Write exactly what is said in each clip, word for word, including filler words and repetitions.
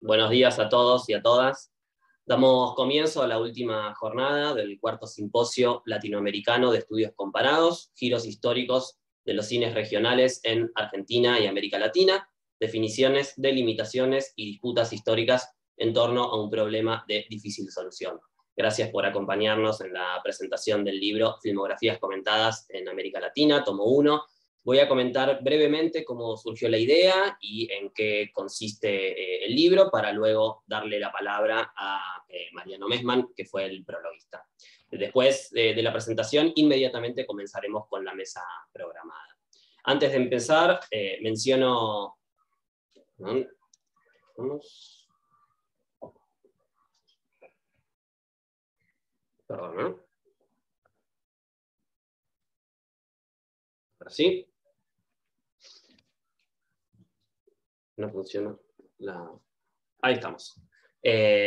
Buenos días a todos y a todas. Damos comienzo a la última jornada del cuarto simposio latinoamericano de estudios comparados, giros históricos de los cines regionales en Argentina y América Latina, definiciones, delimitaciones y disputas históricas en torno a un problema de difícil solución. Gracias por acompañarnos en la presentación del libro Filmografías comentadas en América Latina, tomo uno. Voy a comentar brevemente cómo surgió la idea y en qué consiste eh, el libro, para luego darle la palabra a eh, Mariano Messmann, que fue el prologuista. Después eh, de la presentación, inmediatamente comenzaremos con la mesa programada. Antes de empezar, eh, menciono... ¿no? Vamos. Perdón, ¿no? ¿Así? No funciona la... Ahí estamos. Eh,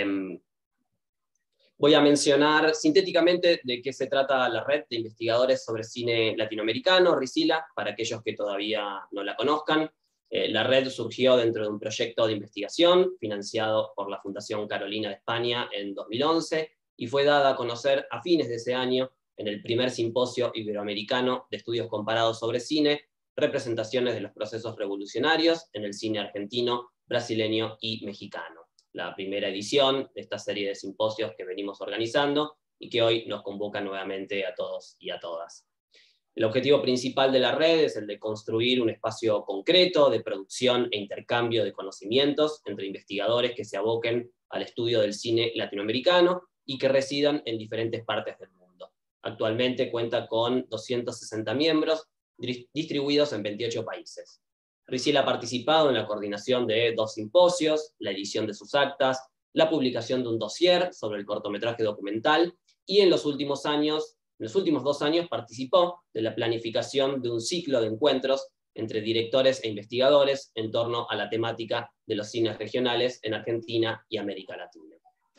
voy a mencionar sintéticamente de qué se trata la red de investigadores sobre cine latinoamericano, RICILA, para aquellos que todavía no la conozcan. Eh, la red surgió dentro de un proyecto de investigación financiado por la Fundación Carolina de España en dos mil once y fue dada a conocer a fines de ese año en el primer simposio iberoamericano de estudios comparados sobre cine, representaciones de los procesos revolucionarios en el cine argentino, brasileño y mexicano. La primera edición de esta serie de simposios que venimos organizando y que hoy nos convoca nuevamente a todos y a todas. El objetivo principal de la red es el de construir un espacio concreto de producción e intercambio de conocimientos entre investigadores que se aboquen al estudio del cine latinoamericano y que residan en diferentes partes del mundo. Actualmente cuenta con doscientos sesenta miembros, distribuidos en veintiocho países. RICILA ha participado en la coordinación de dos simposios, la edición de sus actas, la publicación de un dossier sobre el cortometraje documental, y en los últimos años, en los últimos dos años participó de la planificación de un ciclo de encuentros entre directores e investigadores en torno a la temática de los cines regionales en Argentina y América Latina.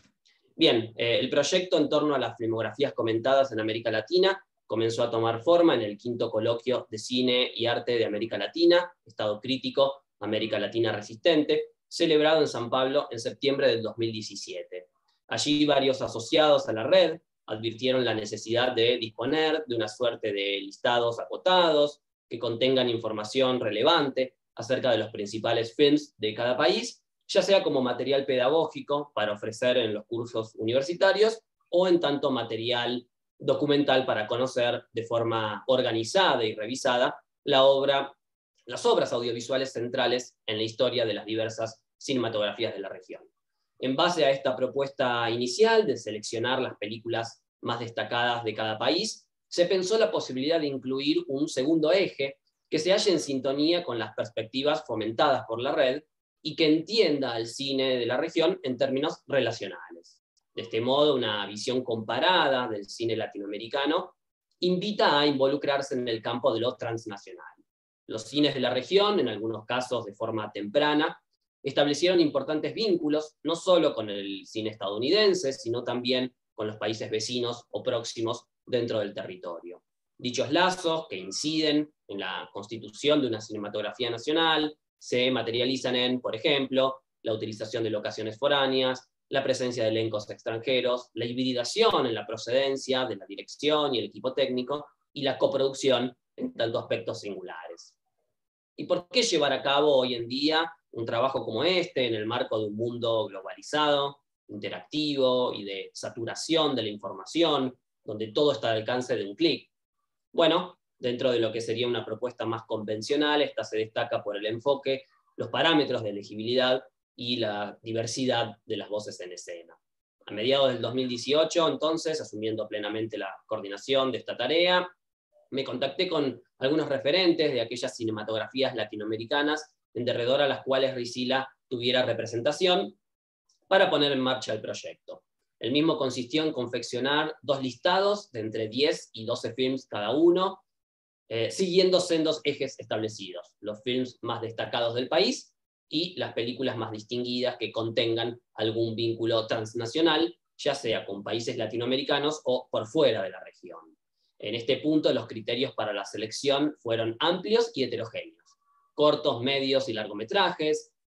Bien, eh, el proyecto en torno a las filmografías comentadas en América Latina comenzó a tomar forma en el quinto coloquio de Cine y Arte de América Latina, Estado Crítico, América Latina Resistente, celebrado en San Pablo en septiembre del dos mil diecisiete. Allí varios asociados a la red advirtieron la necesidad de disponer de una suerte de listados acotados que contengan información relevante acerca de los principales films de cada país, ya sea como material pedagógico para ofrecer en los cursos universitarios o en tanto material documental para conocer de forma organizada y revisada la obra, las obras audiovisuales centrales en la historia de las diversas cinematografías de la región. En base a esta propuesta inicial de seleccionar las películas más destacadas de cada país, se pensó la posibilidad de incluir un segundo eje que se halle en sintonía con las perspectivas fomentadas por la red y que entienda al cine de la región en términos relacionales. De este modo, una visión comparada del cine latinoamericano invita a involucrarse en el campo de lo transnacional. Los cines de la región, en algunos casos de forma temprana, establecieron importantes vínculos, no solo con el cine estadounidense, sino también con los países vecinos o próximos dentro del territorio. Dichos lazos, que inciden en la constitución de una cinematografía nacional, se materializan en, por ejemplo, la utilización de locaciones foráneas, la presencia de elencos extranjeros, la hibridación en la procedencia de la dirección y el equipo técnico, y la coproducción en tantos aspectos singulares. ¿Y por qué llevar a cabo hoy en día un trabajo como este en el marco de un mundo globalizado, interactivo y de saturación de la información, donde todo está al alcance de un clic? Bueno, dentro de lo que sería una propuesta más convencional, esta se destaca por el enfoque, los parámetros de elegibilidad y la diversidad de las voces en escena. A mediados del dos mil dieciocho, entonces, asumiendo plenamente la coordinación de esta tarea, me contacté con algunos referentes de aquellas cinematografías latinoamericanas en derredor a las cuales RICILA tuviera representación para poner en marcha el proyecto. El mismo consistió en confeccionar dos listados de entre diez y doce films cada uno, eh, siguiendo sendos ejes establecidos, los films más destacados del país y las películas más distinguidas que contengan algún vínculo transnacional, ya sea con países latinoamericanos o por fuera de la región. En este punto, los criterios para la selección fueron amplios y heterogéneos. Cortos, medios y largometrajes,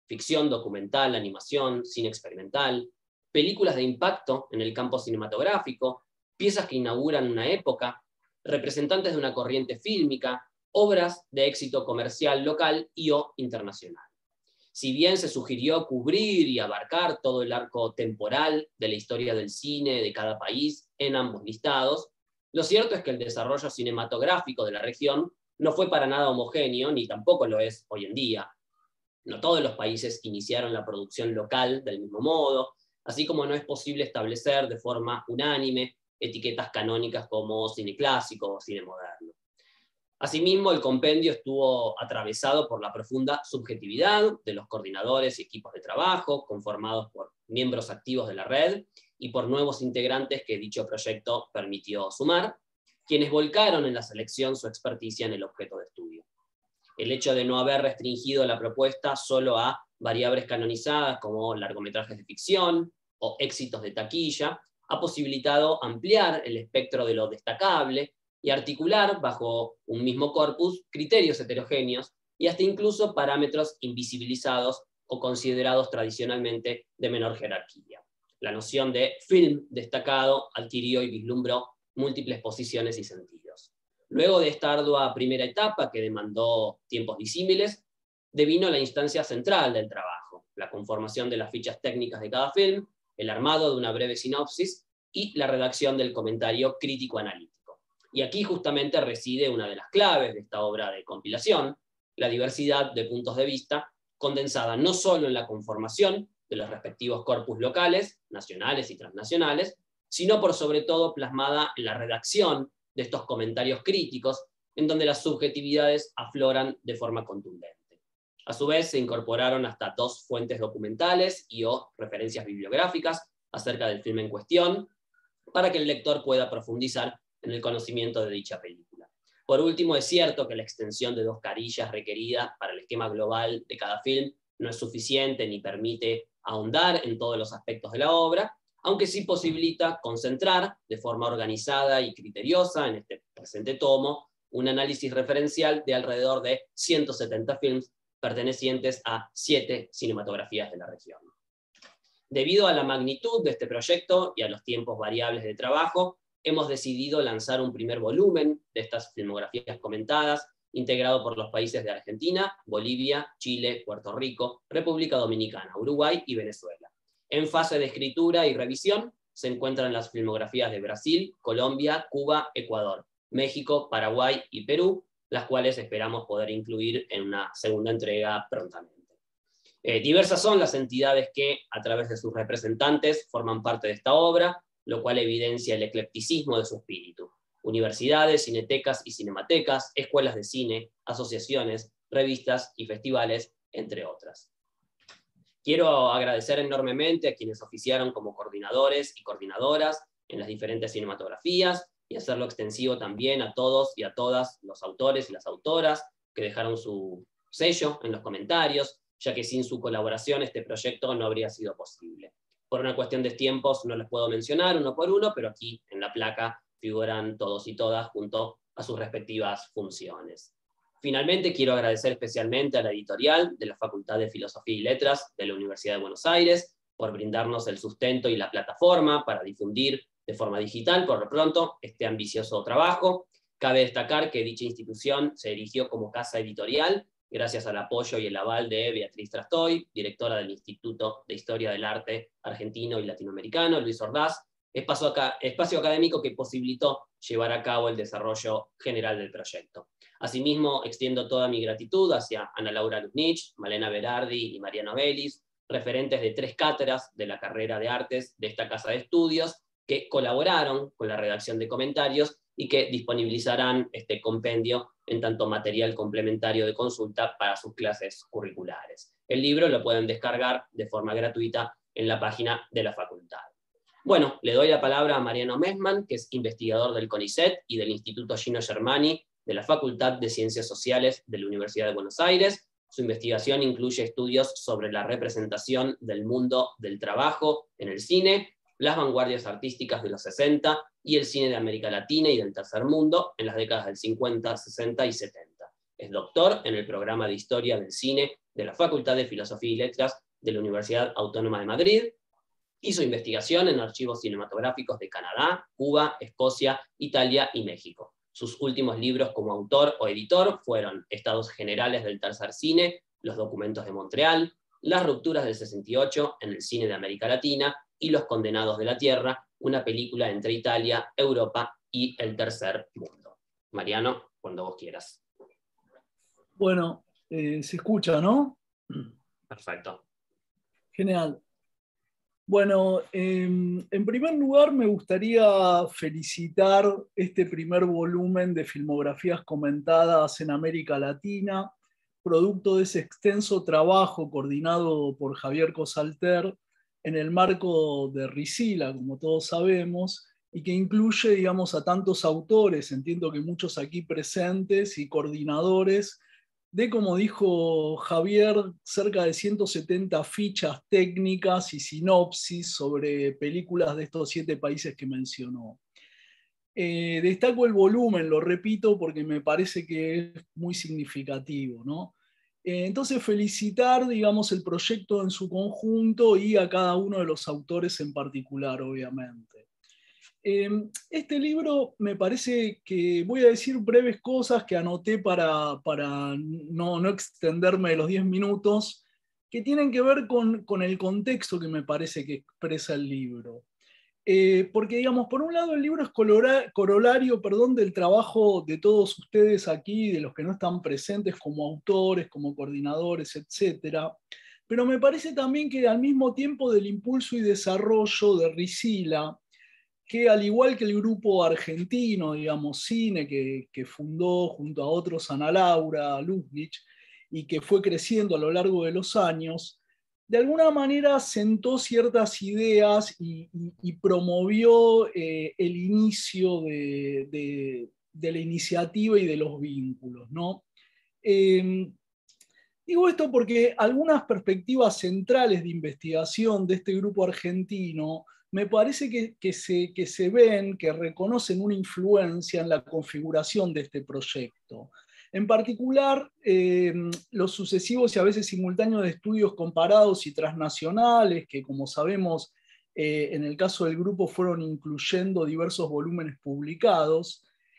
ficción documental, animación, cine experimental, películas de impacto en el campo cinematográfico, piezas que inauguran una época, representantes de una corriente fílmica, obras de éxito comercial local y o internacional. Si bien se sugirió cubrir y abarcar todo el arco temporal de la historia del cine de cada país en ambos listados, lo cierto es que el desarrollo cinematográfico de la región no fue para nada homogéneo, ni tampoco lo es hoy en día. No todos los países iniciaron la producción local del mismo modo, así como no es posible establecer de forma unánime etiquetas canónicas como cine clásico o cine moderno. Asimismo, el compendio estuvo atravesado por la profunda subjetividad de los coordinadores y equipos de trabajo, conformados por miembros activos de la red y por nuevos integrantes que dicho proyecto permitió sumar, quienes volcaron en la selección su experticia en el objeto de estudio. El hecho de no haber restringido la propuesta solo a variables canonizadas como largometrajes de ficción o éxitos de taquilla ha posibilitado ampliar el espectro de lo destacable y articular bajo un mismo corpus criterios heterogéneos y hasta incluso parámetros invisibilizados o considerados tradicionalmente de menor jerarquía. La noción de film destacado adquirió y vislumbró múltiples posiciones y sentidos. Luego de esta ardua primera etapa, que demandó tiempos disímiles, devino la instancia central del trabajo, la conformación de las fichas técnicas de cada film, el armado de una breve sinopsis y la redacción del comentario crítico-analítico. Y aquí justamente reside una de las claves de esta obra de compilación, la diversidad de puntos de vista, condensada no solo en la conformación de los respectivos corpus locales, nacionales y transnacionales, sino por sobre todo plasmada en la redacción de estos comentarios críticos, en donde las subjetividades afloran de forma contundente. A su vez, se incorporaron hasta dos fuentes documentales y o referencias bibliográficas acerca del filme en cuestión, para que el lector pueda profundizar en el conocimiento de dicha película. Por último, es cierto que la extensión de dos carillas requerida para el esquema global de cada film no es suficiente ni permite ahondar en todos los aspectos de la obra, aunque sí posibilita concentrar de forma organizada y criteriosa en este presente tomo un análisis referencial de alrededor de ciento setenta films pertenecientes a siete cinematografías de la región. Debido a la magnitud de este proyecto y a los tiempos variables de trabajo, hemos decidido lanzar un primer volumen de estas filmografías comentadas, integrado por los países de Argentina, Bolivia, Chile, Puerto Rico, República Dominicana, Uruguay y Venezuela. En fase de escritura y revisión se encuentran las filmografías de Brasil, Colombia, Cuba, Ecuador, México, Paraguay y Perú, las cuales esperamos poder incluir en una segunda entrega prontamente. Eh, diversas son las entidades que, a través de sus representantes, forman parte de esta obra, lo cual evidencia el eclecticismo de su espíritu. Universidades, cinetecas y cinematecas, escuelas de cine, asociaciones, revistas y festivales, entre otras. Quiero agradecer enormemente a quienes oficiaron como coordinadores y coordinadoras en las diferentes cinematografías y hacerlo extensivo también a todos y a todas los autores y las autoras que dejaron su sello en los comentarios, ya que sin su colaboración este proyecto no habría sido posible. Por una cuestión de tiempos no les puedo mencionar uno por uno, pero aquí en la placa figuran todos y todas junto a sus respectivas funciones. Finalmente, quiero agradecer especialmente a la editorial de la Facultad de Filosofía y Letras de la Universidad de Buenos Aires por brindarnos el sustento y la plataforma para difundir de forma digital, por lo pronto, este ambicioso trabajo. Cabe destacar que dicha institución se erigió como casa editorial gracias al apoyo y el aval de Beatriz Trastoy, directora del Instituto de Historia del Arte Argentino y Latinoamericano, Luis Ordaz, espacio, acá, espacio académico que posibilitó llevar a cabo el desarrollo general del proyecto. Asimismo, extiendo toda mi gratitud hacia Ana Laura Luznich, Malena Berardi y Mariano Vélez, referentes de tres cátedras de la carrera de artes de esta casa de estudios, que colaboraron con la redacción de comentarios y que disponibilizarán este compendio en tanto material complementario de consulta para sus clases curriculares. El libro lo pueden descargar de forma gratuita en la página de la facultad. Bueno, le doy la palabra a Mariano Messmann, que es investigador del CONICET y del Instituto Gino Germani de la Facultad de Ciencias Sociales de la Universidad de Buenos Aires. Su investigación incluye estudios sobre la representación del mundo del trabajo en el cine, las vanguardias artísticas de los sesenta y el cine de América Latina y del tercer mundo en las décadas del cincuenta, sesenta y setenta. Es doctor en el programa de Historia del Cine de la Facultad de Filosofía y Letras de la Universidad Autónoma de Madrid. Hizo investigación en archivos cinematográficos de Canadá, Cuba, Escocia, Italia y México. Sus últimos libros como autor o editor fueron Estados Generales del Tercer Cine, Los Documentos de Montreal, Las Rupturas del sesenta y ocho en el cine de América Latina y Los Condenados de la Tierra, una película entre Italia, Europa y el Tercer Mundo. Mariano, cuando vos quieras. Bueno, eh, se escucha, ¿no? Perfecto. Genial. Bueno, eh, en primer lugar me gustaría felicitar este primer volumen de filmografías comentadas en América Latina, producto de ese extenso trabajo coordinado por Javier Cosalter en el marco de RICILA, como todos sabemos, y que incluye, digamos, a tantos autores, entiendo que muchos aquí presentes, y coordinadores, de, como dijo Javier, cerca de ciento setenta fichas técnicas y sinopsis sobre películas de estos siete países que mencionó. Eh, destaco el volumen, lo repito, porque me parece que es muy significativo, ¿no? Eh, entonces, felicitar, digamos, el proyecto en su conjunto y a cada uno de los autores en particular, obviamente. Este libro me parece que voy a decir breves cosas que anoté para, para no, no extenderme de los diez minutos, que tienen que ver con, con el contexto que me parece que expresa el libro. Eh, porque, digamos, por un lado el libro es colora, corolario perdón, del trabajo de todos ustedes aquí, de los que no están presentes como autores, como coordinadores, etcétera. Pero me parece también que al mismo tiempo del impulso y desarrollo de RICILA, que al igual que el grupo argentino, digamos, Cine, que, que fundó junto a otros Ana Laura Luzbich, y que fue creciendo a lo largo de los años, de alguna manera sentó ciertas ideas y, y, y promovió eh, el inicio de, de, de la iniciativa y de los vínculos, ¿no? Eh, Digo esto porque algunas perspectivas centrales de investigación de este grupo argentino me parece que, que, se, que se ven, que reconocen una influencia en la configuración de este proyecto. En particular, eh, los sucesivos y a veces simultáneos estudios comparados y transnacionales, que como sabemos, eh, en el caso del grupo fueron incluyendo diversos volúmenes publicados,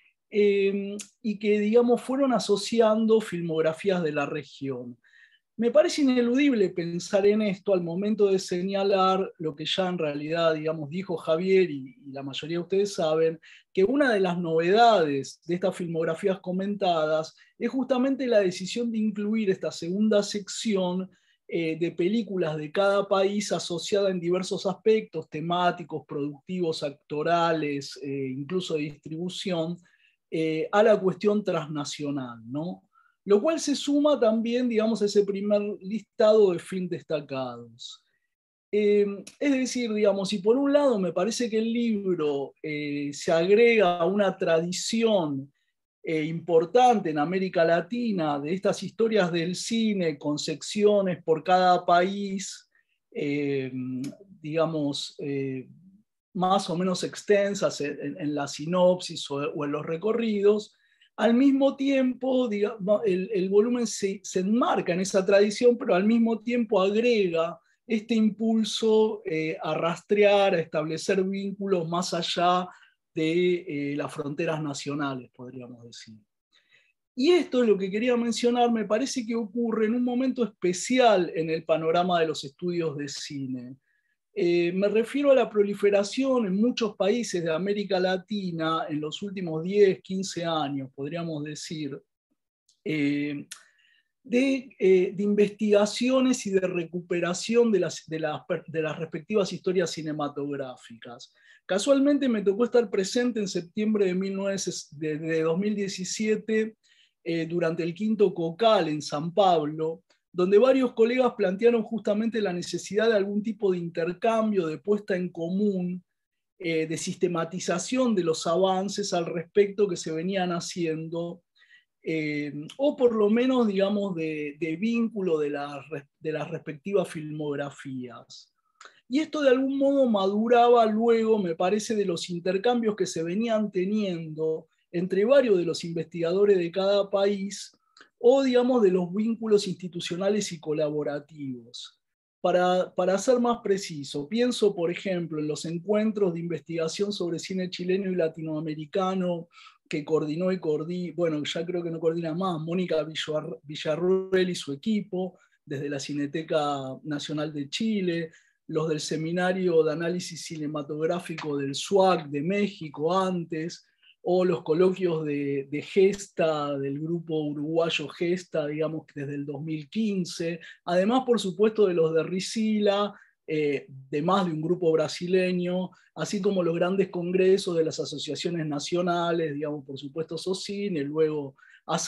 eh, y que, digamos, fueron asociando filmografías de la región. Me parece ineludible pensar en esto al momento de señalar lo que ya en realidad, digamos, dijo Javier y, y la mayoría de ustedes saben, que una de las novedades de estas filmografías comentadas es justamente la decisión de incluir esta segunda sección eh, de películas de cada país asociada en diversos aspectos temáticos, productivos, actorales, eh, incluso de distribución, eh, a la cuestión transnacional, ¿no? Lo cual se suma también, digamos, a ese primer listado de films destacados. Eh, es decir, digamos, si por un lado me parece que el libro eh, se agrega a una tradición eh, importante en América Latina de estas historias del cine con secciones por cada país, eh, digamos, eh, más o menos extensas en, en la sinopsis o, o en los recorridos, al mismo tiempo, digamos, el, el volumen se, se enmarca en esa tradición, pero al mismo tiempo agrega este impulso eh, a rastrear, a establecer vínculos más allá de eh, las fronteras nacionales, podríamos decir. Y esto es lo que quería mencionar, me parece que ocurre en un momento especial en el panorama de los estudios de cine. Eh, me refiero a la proliferación en muchos países de América Latina en los últimos diez, quince años, podríamos decir, eh, de, eh, de investigaciones y de recuperación de las, de, las, de las respectivas historias cinematográficas. Casualmente me tocó estar presente en septiembre de, mil novecientos, de, de dos mil diecisiete eh, durante el quinto COCAL en San Pablo, donde varios colegas plantearon justamente la necesidad de algún tipo de intercambio, de puesta en común, eh, de sistematización de los avances al respecto que se venían haciendo, eh, o por lo menos, digamos, de, de vínculo de, la, de las respectivas filmografías. Y esto de algún modo maduraba luego, me parece, de los intercambios que se venían teniendo entre varios de los investigadores de cada país, o digamos de los vínculos institucionales y colaborativos. Para, para ser más preciso, pienso, por ejemplo, en los encuentros de investigación sobre cine chileno y latinoamericano que coordinó y coordina, bueno, ya creo que no coordina más, Mónica Villarruel y su equipo, desde la Cineteca Nacional de Chile, los del Seminario de Análisis Cinematográfico del S U A C de México antes, o los coloquios de, de Gesta, del grupo uruguayo Gesta, digamos, desde el dos mil quince, además, por supuesto, de los de Risila, eh, de más de un grupo brasileño, así como los grandes congresos de las asociaciones nacionales, digamos, por supuesto, SOCINE, luego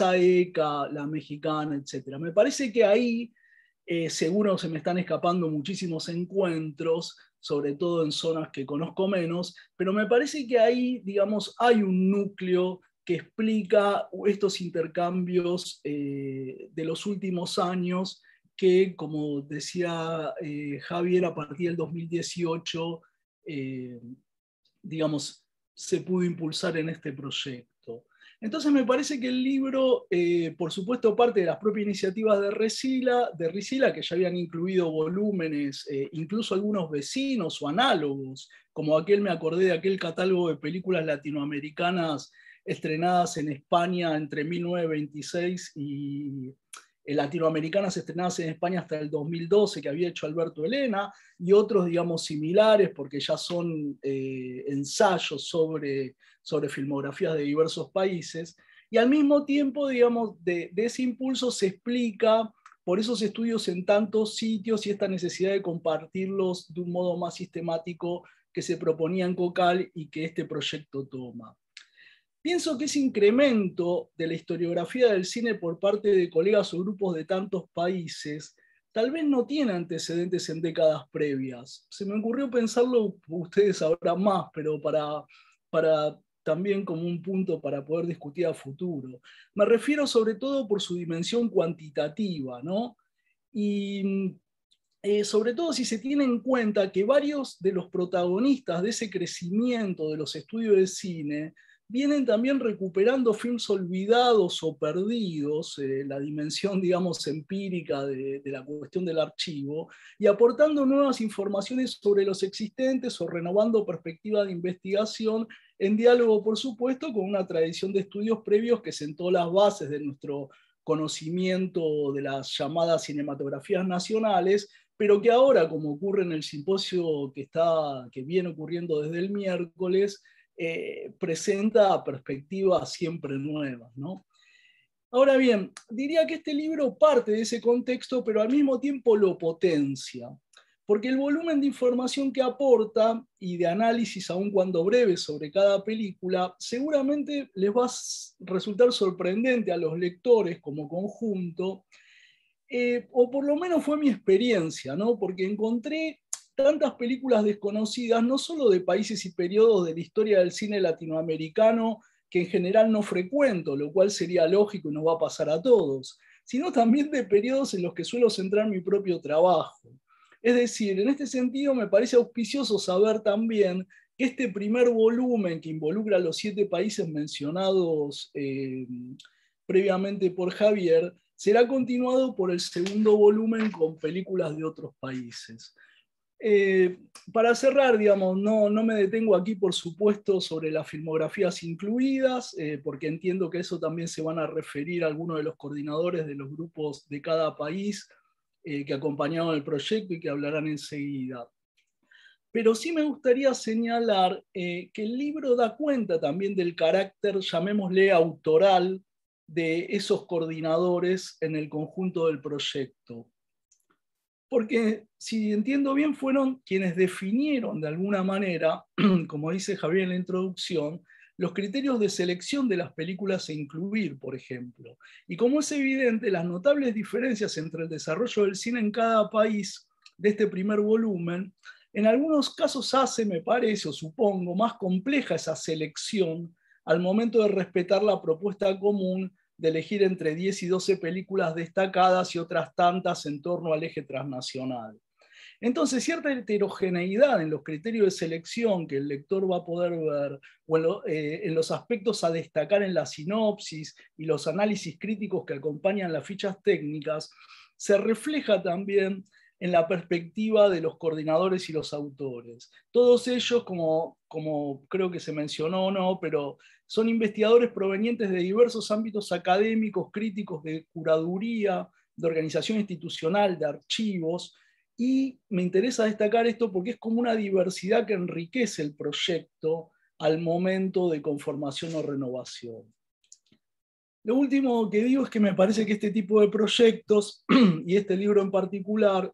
ASAECA, la mexicana, etcétera. Me parece que ahí, eh, seguro se me están escapando muchísimos encuentros, sobre todo en zonas que conozco menos, pero me parece que ahí, digamos, hay un núcleo que explica estos intercambios eh, de los últimos años que, como decía eh, Javier, a partir del dos mil dieciocho, eh, digamos, se pudo impulsar en este proyecto. Entonces me parece que el libro, eh, por supuesto, parte de las propias iniciativas de Risila, de Risila que ya habían incluido volúmenes, eh, incluso algunos vecinos o análogos, como aquel, me acordé de aquel catálogo de películas latinoamericanas estrenadas en España entre mil novecientos veintiséis y eh, latinoamericanas estrenadas en España hasta el dos mil doce, que había hecho Alberto Elena, y otros, digamos, similares, porque ya son eh, ensayos sobre sobre filmografías de diversos países, y al mismo tiempo, digamos, de, de ese impulso se explica por esos estudios en tantos sitios y esta necesidad de compartirlos de un modo más sistemático que se proponía en COCAL y que este proyecto toma. Pienso que ese incremento de la historiografía del cine por parte de colegas o grupos de tantos países tal vez no tiene antecedentes en décadas previas. Se me ocurrió pensarlo, ustedes sabrán más, pero para, para también como un punto para poder discutir a futuro. Me refiero sobre todo por su dimensión cuantitativa, ¿no? Y eh, sobre todo si se tiene en cuenta que varios de los protagonistas de ese crecimiento de los estudios de cine vienen también recuperando films olvidados o perdidos, eh, la dimensión, digamos, empírica de, de la cuestión del archivo, y aportando nuevas informaciones sobre los existentes o renovando perspectivas de investigación en diálogo, por supuesto, con una tradición de estudios previos que sentó las bases de nuestro conocimiento de las llamadas cinematografías nacionales, pero que ahora, como ocurre en el simposio que, está, que viene ocurriendo desde el miércoles, eh, presenta perspectivas siempre nuevas, ¿no? Ahora bien, diría que este libro parte de ese contexto, pero al mismo tiempo lo potencia, porque el volumen de información que aporta y de análisis, aun cuando breve, sobre cada película, seguramente les va a resultar sorprendente a los lectores como conjunto, eh, o por lo menos fue mi experiencia, ¿no? Porque encontré tantas películas desconocidas, no solo de países y periodos de la historia del cine latinoamericano, que en general no frecuento, lo cual sería lógico y nos va a pasar a todos, sino también de periodos en los que suelo centrar mi propio trabajo. Es decir, en este sentido me parece auspicioso saber también que este primer volumen que involucra a los siete países mencionados eh, previamente por Javier, será continuado por el segundo volumen con películas de otros países. Eh, para cerrar, digamos, no, no me detengo aquí, por supuesto, sobre las filmografías incluidas, eh, porque entiendo que eso también se van a referir a algunos de los coordinadores de los grupos de cada país eh, que acompañaron el proyecto y que hablarán enseguida. Pero sí me gustaría señalar eh, que el libro da cuenta también del carácter, llamémosle, autoral de esos coordinadores en el conjunto del proyecto. Porque, si entiendo bien, fueron quienes definieron de alguna manera, como dice Javier en la introducción, los criterios de selección de las películas a incluir, por ejemplo. Y como es evidente, las notables diferencias entre el desarrollo del cine en cada país de este primer volumen, en algunos casos hace, me parece, o supongo, más compleja esa selección al momento de respetar la propuesta común de elegir entre diez y doce películas destacadas y otras tantas en torno al eje transnacional. Entonces, cierta heterogeneidad en los criterios de selección que el lector va a poder ver, o en, lo, eh, en los aspectos a destacar en la sinopsis y los análisis críticos que acompañan las fichas técnicas, se refleja también en la perspectiva de los coordinadores y los autores. Todos ellos, como, como creo que se mencionó o no, pero son investigadores provenientes de diversos ámbitos académicos, críticos, de curaduría, de organización institucional, de archivos, y me interesa destacar esto porque es como una diversidad que enriquece el proyecto al momento de conformación o renovación. Lo último que digo es que me parece que este tipo de proyectos, y este libro en particular,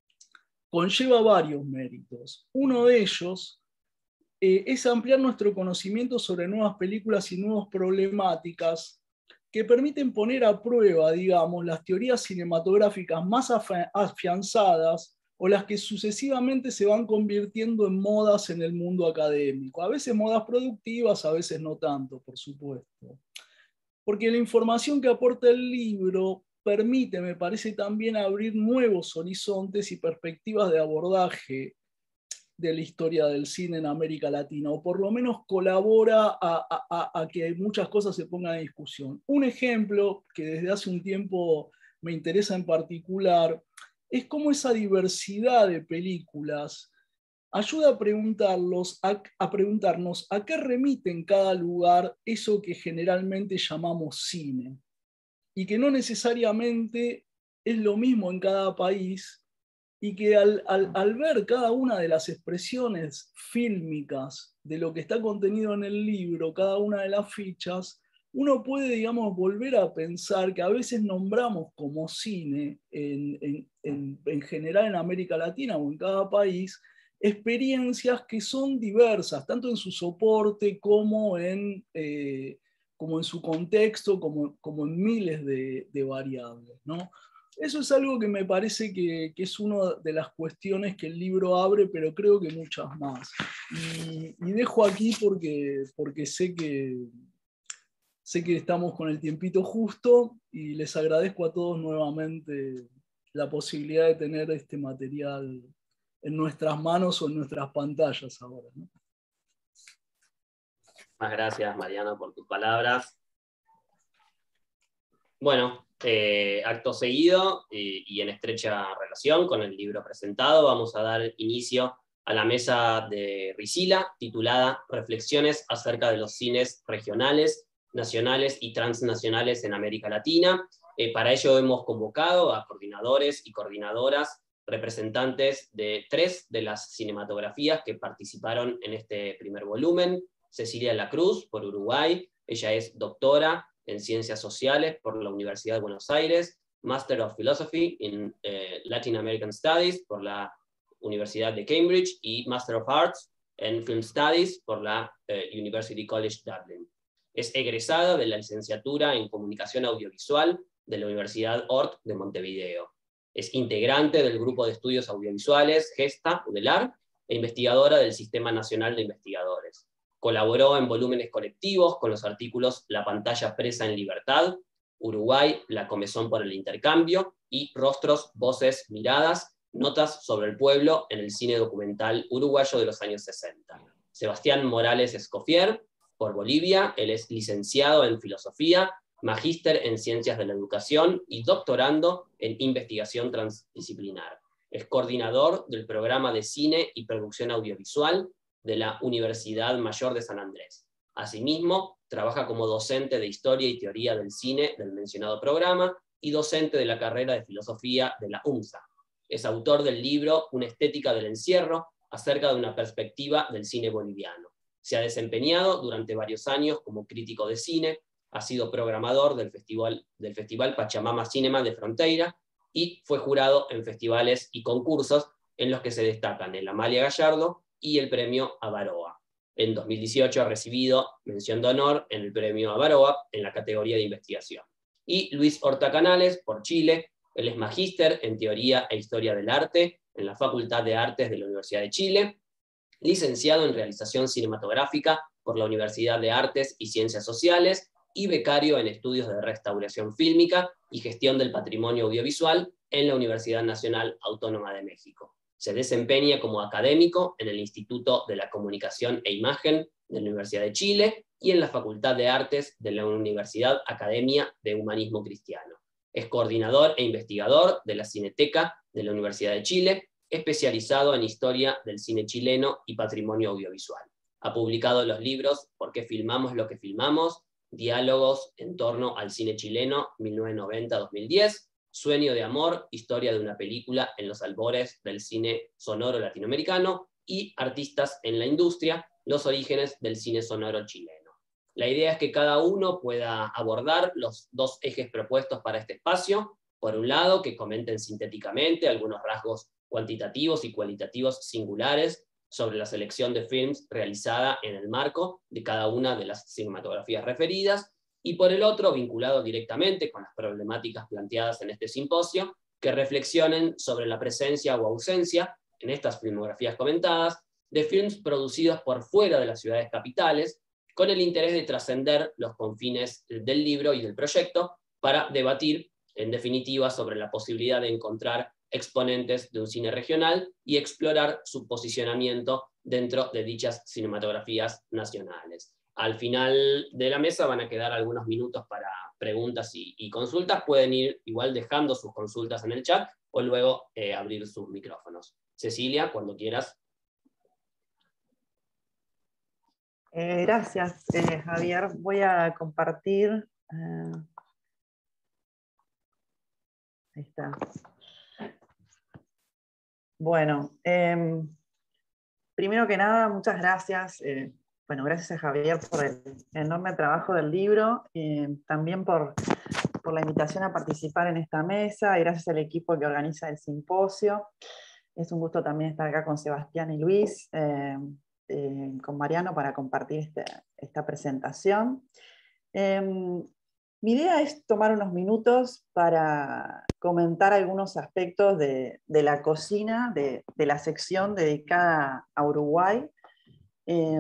conlleva varios méritos. Uno de ellos eh, es ampliar nuestro conocimiento sobre nuevas películas y nuevas problemáticas que permiten poner a prueba, digamos, las teorías cinematográficas más afianzadas o las que sucesivamente se van convirtiendo en modas en el mundo académico. A veces modas productivas, a veces no tanto, por supuesto. Porque la información que aporta el libro permite, me parece, también abrir nuevos horizontes y perspectivas de abordaje de la historia del cine en América Latina, o por lo menos colabora a, a, a que muchas cosas se pongan en discusión. Un ejemplo que desde hace un tiempo me interesa en particular es cómo esa diversidad de películas ayuda a, preguntarlos, a, a preguntarnos a qué remite en cada lugar eso que generalmente llamamos cine, y que no necesariamente es lo mismo en cada país, y que al, al, al ver cada una de las expresiones fílmicas de lo que está contenido en el libro, cada una de las fichas, uno puede, digamos, volver a pensar que a veces nombramos como cine, en, en, en, en general en América Latina o en cada país, experiencias que son diversas, tanto en su soporte como en, eh, como en su contexto, como, como en miles de, de variables, ¿no? Eso es algo que me parece que, que es una de las cuestiones que el libro abre, pero creo que muchas más. Y, y dejo aquí porque, porque sé, que, sé que estamos con el tiempito justo, y les agradezco a todos nuevamente la posibilidad de tener este material en nuestras manos o en nuestras pantallas ahora, ¿no? Muchas gracias, Mariano, por tus palabras. Bueno, eh, acto seguido eh, y en estrecha relación con el libro presentado, vamos a dar inicio a la mesa de Risila, titulada Reflexiones acerca de los cines regionales, nacionales y transnacionales en América Latina. Eh, para ello hemos convocado a coordinadores y coordinadoras, representantes de tres de las cinematografías que participaron en este primer volumen. Cecilia Lacruz, por Uruguay, ella es doctora en Ciencias Sociales por la Universidad de Buenos Aires, Master of Philosophy in eh, Latin American Studies por la Universidad de Cambridge y Master of Arts en Film Studies por la eh, University College Dublin. Es egresada de la licenciatura en Comunicación Audiovisual de la Universidad Ort de Montevideo. Es integrante del Grupo de Estudios Audiovisuales GESTA, UDELAR, e investigadora del Sistema Nacional de Investigadores. Colaboró en volúmenes colectivos con los artículos La pantalla presa en libertad, Uruguay, la comezón por el intercambio, y Rostros, Voces, Miradas, Notas sobre el pueblo en el cine documental uruguayo de los años sesenta. Sebastián Morales Escofier, por Bolivia, él es licenciado en Filosofía, magíster en Ciencias de la Educación y doctorando en Investigación Transdisciplinar. Es coordinador del programa de Cine y Producción Audiovisual de la Universidad Mayor de San Andrés. Asimismo, trabaja como docente de Historia y Teoría del Cine del mencionado programa y docente de la carrera de Filosofía de la UMSA. Es autor del libro Una estética del encierro, acerca de una perspectiva del cine boliviano. Se ha desempeñado durante varios años como crítico de cine, ha sido programador del Festival, del Festival Pachamama Cinema de Fronteira y fue jurado en festivales y concursos en los que se destacan el Amalia Gallardo y el premio Avaroa. En dos mil dieciocho ha recibido mención de honor en el premio Avaroa en la categoría de investigación. Y Luis Horta Canales, por Chile, él es magíster en Teoría e Historia del Arte en la Facultad de Artes de la Universidad de Chile, licenciado en Realización Cinematográfica por la Universidad de Artes y Ciencias Sociales y becario en Estudios de Restauración Fílmica y Gestión del Patrimonio Audiovisual en la Universidad Nacional Autónoma de México. Se desempeña como académico en el Instituto de la Comunicación e Imagen de la Universidad de Chile y en la Facultad de Artes de la Universidad Academia de Humanismo Cristiano. Es coordinador e investigador de la Cineteca de la Universidad de Chile, especializado en historia del cine chileno y patrimonio audiovisual. Ha publicado los libros ¿Por qué filmamos lo que filmamos?, Diálogos en torno al cine chileno mil novecientos noventa a dos mil diez, Sueño de amor, historia de una película en los albores del cine sonoro latinoamericano, y Artistas en la industria, los orígenes del cine sonoro chileno. La idea es que cada uno pueda abordar los dos ejes propuestos para este espacio. Por un lado, que comenten sintéticamente algunos rasgos cuantitativos y cualitativos singulares sobre la selección de films realizada en el marco de cada una de las cinematografías referidas, y por el otro, vinculado directamente con las problemáticas planteadas en este simposio, que reflexionen sobre la presencia o ausencia, en estas filmografías comentadas, de films producidos por fuera de las ciudades capitales, con el interés de trascender los confines del libro y del proyecto, para debatir, en definitiva, sobre la posibilidad de encontrar exponentes de un cine regional y explorar su posicionamiento dentro de dichas cinematografías nacionales. Al final de la mesa van a quedar algunos minutos para preguntas y, y consultas. Pueden ir igual dejando sus consultas en el chat o luego eh, abrir sus micrófonos. Cecilia, cuando quieras. Eh, gracias, eh, Javier. Voy a compartir. Eh, ahí está. Bueno, eh, primero que nada, muchas gracias. Eh, bueno, gracias a Javier por el enorme trabajo del libro, eh, también por, por la invitación a participar en esta mesa, y gracias al equipo que organiza el simposio. Es un gusto también estar acá con Sebastián y Luis, eh, eh, con Mariano, para compartir este, esta presentación. Eh, Mi idea es tomar unos minutos para comentar algunos aspectos de, de la cocina, de, de la sección dedicada a Uruguay, eh,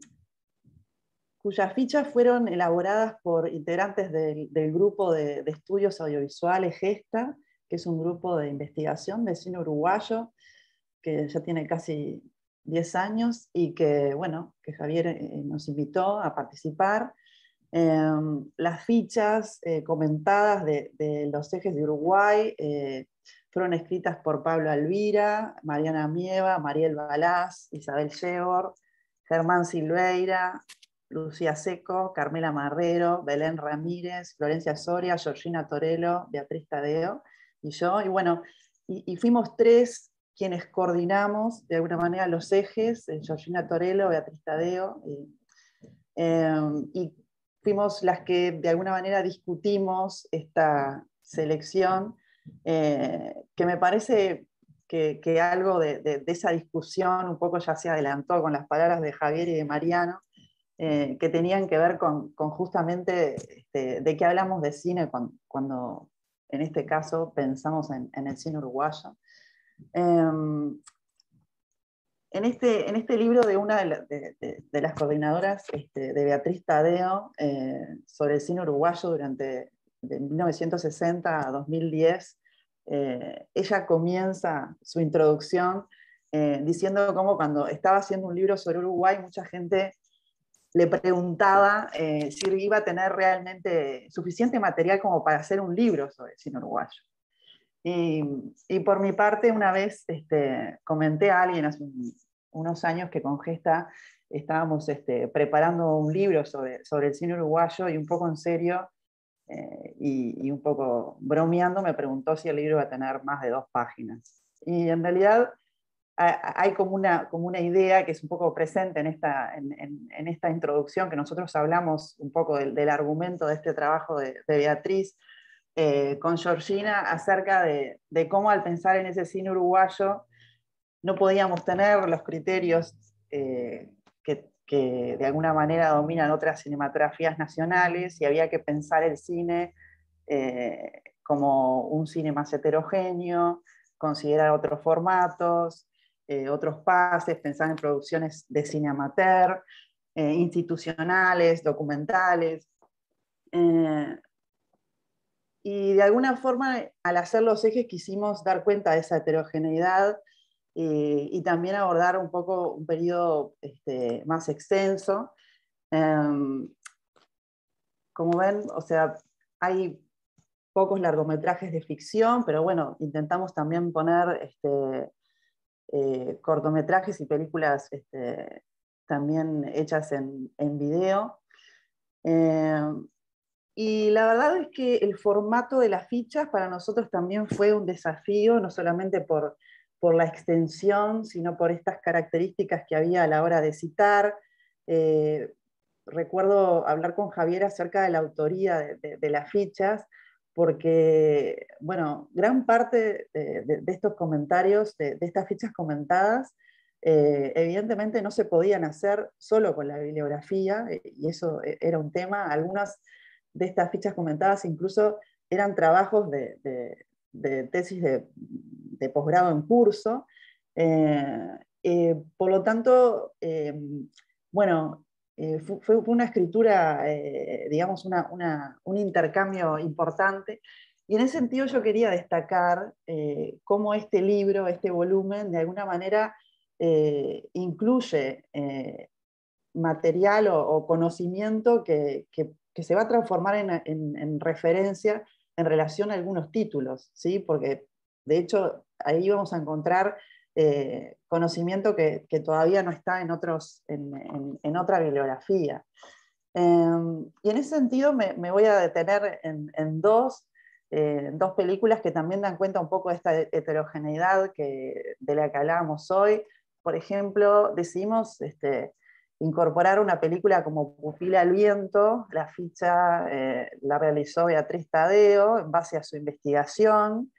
cuyas fichas fueron elaboradas por integrantes del, del grupo de, de estudios audiovisuales GESTA, que es un grupo de investigación de cine uruguayo, que ya tiene casi diez años, y que, bueno, que Javier eh, nos invitó a participar. Eh, las fichas eh, comentadas de, de los ejes de Uruguay eh, fueron escritas por Pablo Alvira, Mariana Mieva, Mariel Balaz, Isabel Yegor, Germán Silveira, Lucía Seco, Carmela Marrero, Belén Ramírez, Florencia Soria, Georgina Torello, Beatriz Tadeo y yo. Y bueno, y, y fuimos tres quienes coordinamos de alguna manera los ejes, eh, Georgina Torello, Beatriz Tadeo, y, eh, y fuimos las que de alguna manera discutimos esta selección, eh, que me parece que, que algo de, de, de esa discusión un poco ya se adelantó con las palabras de Javier y de Mariano, eh, que tenían que ver con, con justamente este, de qué hablamos de cine cuando, cuando en este caso pensamos en, en el cine uruguayo. Eh, En este, en este libro de una de, la, de, de, de las coordinadoras, este, de Beatriz Tadeo, eh, sobre el cine uruguayo durante de mil novecientos sesenta a dos mil diez, eh, ella comienza su introducción eh, diciendo cómo cuando estaba haciendo un libro sobre Uruguay, mucha gente le preguntaba eh, si iba a tener realmente suficiente material como para hacer un libro sobre el cine uruguayo. Y, y por mi parte, una vez este, comenté a alguien hace un, unos años que con Gesta estábamos este, preparando un libro sobre, sobre el cine uruguayo, y un poco en serio eh, y, y un poco bromeando me preguntó si el libro iba a tener más de dos páginas. Y en realidad hay como una, como una idea que es un poco presente en esta, en, en, en esta introducción, que nosotros hablamos un poco del, del argumento de este trabajo de, de Beatriz, Eh, con Georgina, acerca de, de cómo al pensar en ese cine uruguayo no podíamos tener los criterios eh, que, que de alguna manera dominan otras cinematografías nacionales, y había que pensar el cine eh, como un cine más heterogéneo, considerar otros formatos, eh, otros pases, pensar en producciones de cine amateur, eh, institucionales, documentales. Eh, Y de alguna forma, al hacer los ejes, quisimos dar cuenta de esa heterogeneidad y, y también abordar un poco un periodo este, más extenso. Um, como ven, o sea, hay pocos largometrajes de ficción, pero bueno, intentamos también poner este, eh, cortometrajes y películas este, también hechas en, en video. Eh, y la verdad es que el formato de las fichas para nosotros también fue un desafío, no solamente por, por la extensión, sino por estas características que había a la hora de citar. Eh, recuerdo hablar con Javier acerca de la autoría de, de, de las fichas, porque, bueno, gran parte de, de, de estos comentarios, de, de estas fichas comentadas, eh, evidentemente no se podían hacer solo con la bibliografía, y eso era un tema. Algunas de estas fichas comentadas incluso eran trabajos de, de, de tesis de, de posgrado en curso. Eh, eh, por lo tanto, eh, bueno, eh, fue, fue una escritura, eh, digamos, una, una, un intercambio importante. Y en ese sentido yo quería destacar eh, cómo este libro, este volumen, de alguna manera eh, incluye eh, material o, o conocimiento que, que, que, se va a transformar en, en, en referencia en relación a algunos títulos, ¿sí? Porque de hecho ahí vamos a encontrar eh, conocimiento que, que todavía no está en, otros, en, en, en otra bibliografía. Eh, y en ese sentido me, me voy a detener en, en dos, eh, dos películas que también dan cuenta un poco de esta heterogeneidad que, de la que hablábamos hoy. Por ejemplo, decidimos este, incorporar una película como Pupila al viento. La ficha eh, la realizó Beatriz Tadeo en base a su investigación.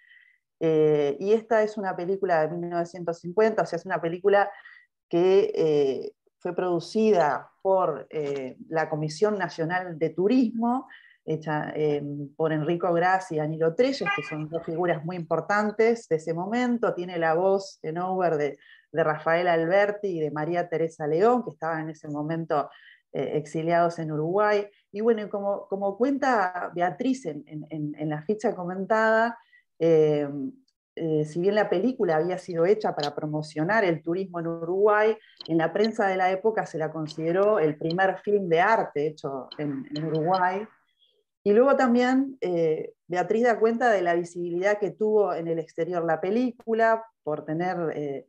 Eh, y esta es una película de mil novecientos cincuenta, o sea, es una película que eh, fue producida por eh, la Comisión Nacional de Turismo, hecha eh, por Enrico Grassi y Danilo Trelles, que son dos figuras muy importantes de ese momento. Tiene la voz en over de, de Rafael Alberti y de María Teresa León, que estaban en ese momento eh, exiliados en Uruguay. Y bueno, como, como cuenta Beatriz en, en, en la ficha comentada, eh, Eh, si bien la película había sido hecha para promocionar el turismo en Uruguay, en la prensa de la época se la consideró el primer film de arte hecho en, en Uruguay. Y luego también eh, Beatriz da cuenta de la visibilidad que tuvo en el exterior la película, por tener eh,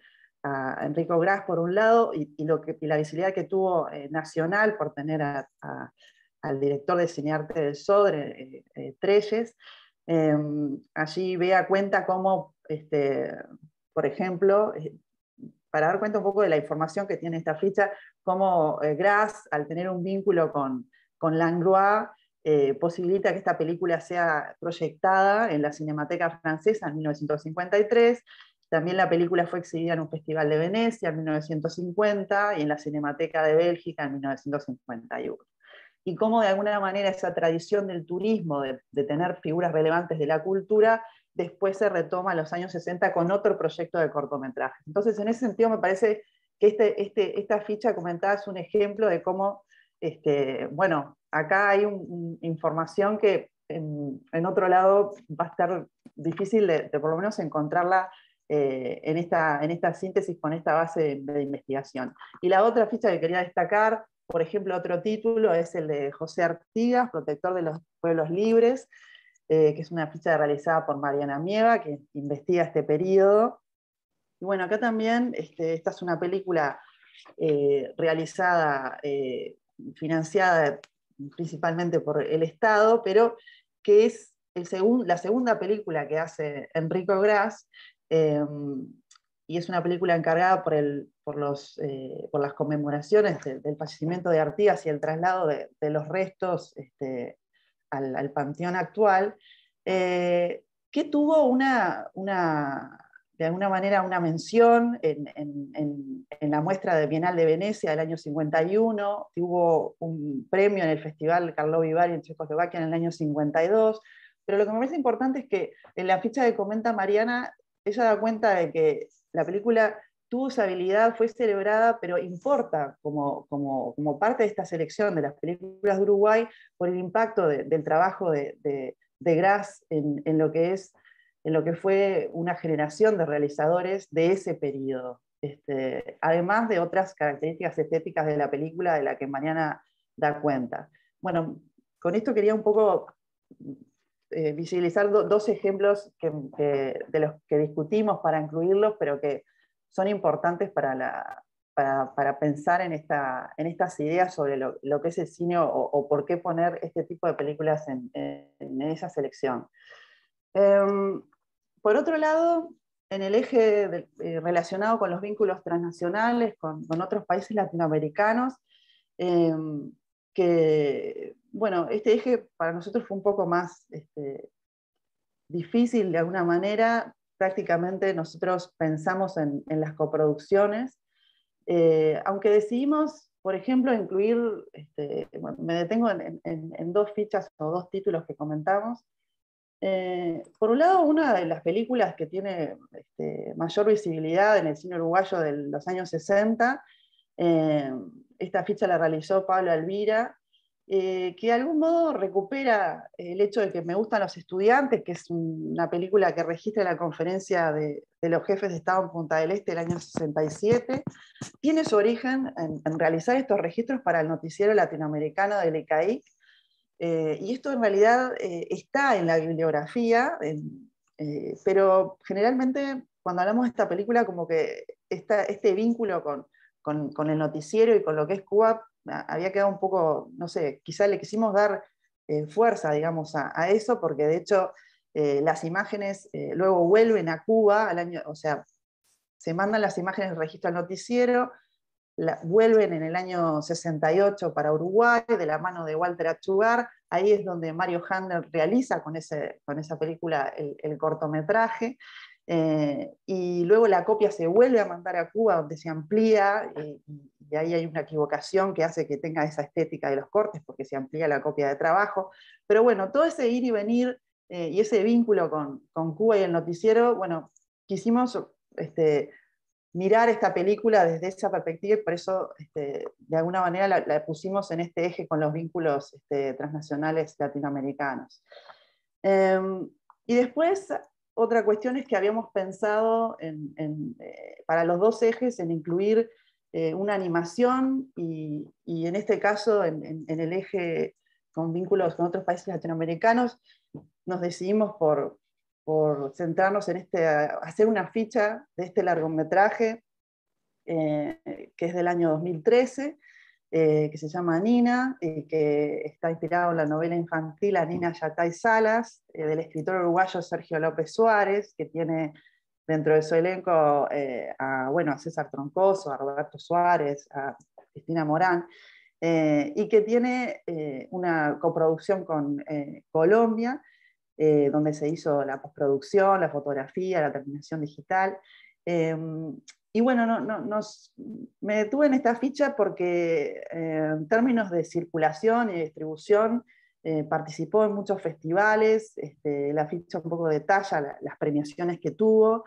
a Enrico Gras por un lado, y, y, lo que, y la visibilidad que tuvo eh, nacional, por tener a, a, al director de cinearte del Sodre, eh, eh, Trelles. Eh, allí Bea cuenta cómo, este, por ejemplo, eh, para dar cuenta un poco de la información que tiene esta ficha, cómo eh, Gras, al tener un vínculo con, con Langlois, eh, posibilita que esta película sea proyectada en la Cinemateca Francesa en mil novecientos cincuenta y tres. También la película fue exhibida en un festival de Venecia en mil novecientos cincuenta y en la Cinemateca de Bélgica en mil novecientos cincuenta y uno. Y cómo de alguna manera esa tradición del turismo, de, de tener figuras relevantes de la cultura, después se retoma en los años sesenta con otro proyecto de cortometrajes. Entonces, en ese sentido, me parece que este, este, esta ficha comentada es un ejemplo de cómo, este, bueno, acá hay un, un, información que en, en otro lado va a estar difícil de, de por lo menos encontrarla eh, en, esta, en esta síntesis con esta base de, de investigación. Y la otra ficha que quería destacar, por ejemplo, otro título es el de José Artigas, Protector de los Pueblos Libres, eh, que es una ficha realizada por Mariana Mieva, que investiga este periodo. Y bueno, acá también, este, esta es una película eh, realizada, eh, financiada principalmente por el Estado, pero que es el segun, la segunda película que hace Enrico Gras, eh, y es una película encargada por, el, por, los, eh, por las conmemoraciones de, del fallecimiento de Artigas y el traslado de, de los restos este, al, al panteón actual, eh, que tuvo una, una, de alguna manera una mención en, en, en, en la muestra de Bienal de Venecia del año cincuenta y uno, tuvo un premio en el Festival Karlovy Vary en Checoslovaquia en el año cincuenta y dos, pero lo que me parece importante es que en la ficha que comenta Mariana, ella da cuenta de que la película tuvo esa habilidad, fue celebrada, pero importa como, como, como parte de esta selección de las películas de Uruguay por el impacto de, del trabajo de, de, de Gras en, en lo que es en lo que fue una generación de realizadores de ese periodo. Este, además de otras características estéticas de la película de la que Mariana da cuenta. Bueno, con esto quería un poco eh, visibilizar do, dos ejemplos que, que, de los que discutimos para incluirlos, pero que son importantes para, la, para, para pensar en, esta, en estas ideas sobre lo, lo que es el cine o, o por qué poner este tipo de películas en, en, en esa selección. Eh, por otro lado, en el eje de, eh, relacionado con los vínculos transnacionales, con, con otros países latinoamericanos, eh, que, bueno, este eje para nosotros fue un poco más este, difícil de alguna manera. Prácticamente nosotros pensamos en, en las coproducciones, eh, aunque decidimos, por ejemplo, incluir, este, bueno, me detengo en, en, en dos fichas o dos títulos que comentamos. Eh, por un lado, una de las películas que tiene este, mayor visibilidad en el cine uruguayo de los años sesenta, eh, esta ficha la realizó Pablo Alvira, eh, que de algún modo recupera el hecho de que Me gustan los estudiantes, que es una película que registra la conferencia de, de los jefes de Estado en Punta del Este el año sesenta y siete. Tiene su origen en, en realizar estos registros para el noticiero latinoamericano del E C A I C. Eh, y esto en realidad eh, está en la bibliografía, en, eh, pero generalmente cuando hablamos de esta película, como que esta, este vínculo con, con, con el noticiero y con lo que es Cuba había quedado un poco, no sé, quizá le quisimos dar eh, fuerza, digamos, a, a eso, porque de hecho eh, las imágenes eh, luego vuelven a Cuba, al año, o sea, se mandan las imágenes del registro al noticiero, La, vuelven en el año sesenta y ocho para Uruguay, de la mano de Walter Achugar. Ahí es donde Mario Handler realiza con, ese, con esa película el, el cortometraje, eh, y luego la copia se vuelve a mandar a Cuba, donde se amplía, y, y ahí hay una equivocación que hace que tenga esa estética de los cortes, porque se amplía la copia de trabajo. Pero bueno, todo ese ir y venir eh, y ese vínculo con, con Cuba y el noticiero, bueno, quisimos este, mirar esta película desde esa perspectiva, y por eso este, de alguna manera la, la pusimos en este eje con los vínculos este, transnacionales latinoamericanos. Eh, y después, otra cuestión es que habíamos pensado en, en, eh, para los dos ejes en incluir eh, una animación, y, y en este caso en, en, en el eje con vínculos con otros países latinoamericanos, nos decidimos por, por centrarnos en este, hacer una ficha de este largometraje, eh, que es del año dos mil trece, eh, que se llama Nina, y que está inspirado en la novela infantil A Nina Yatay Salas, eh, del escritor uruguayo Sergio López Suárez, que tiene dentro de su elenco eh, a, bueno, a César Troncoso, a Roberto Suárez, a Cristina Morán, eh, y que tiene eh, una coproducción con eh, Colombia, Eh, donde se hizo la postproducción, la fotografía, la terminación digital. Eh, y bueno, no, no, nos, me detuve en esta ficha porque eh, en términos de circulación y distribución eh, participó en muchos festivales. Este, la ficha un poco detalla la, las premiaciones que tuvo,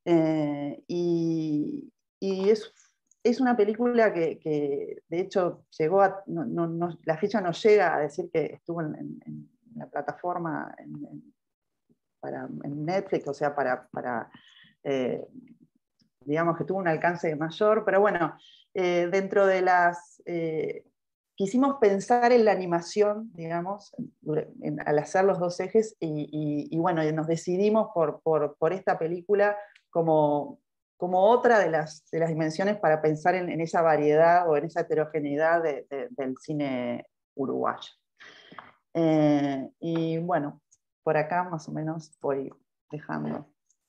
eh, y, y es, es una película que, que de hecho llegó a, no, no, no, la ficha no llega a decir que estuvo en, en, en la plataforma en, en, para, en Netflix, o sea, para, para eh, digamos que tuvo un alcance mayor, pero bueno, eh, dentro de las... Eh, quisimos pensar en la animación, digamos, en, al hacer los dos ejes, y, y, y bueno, nos decidimos por, por, por esta película como, como otra de las, de las dimensiones para pensar en, en esa variedad o en esa heterogeneidad de, de, del cine uruguayo. Eh, y bueno, por acá más o menos voy dejando.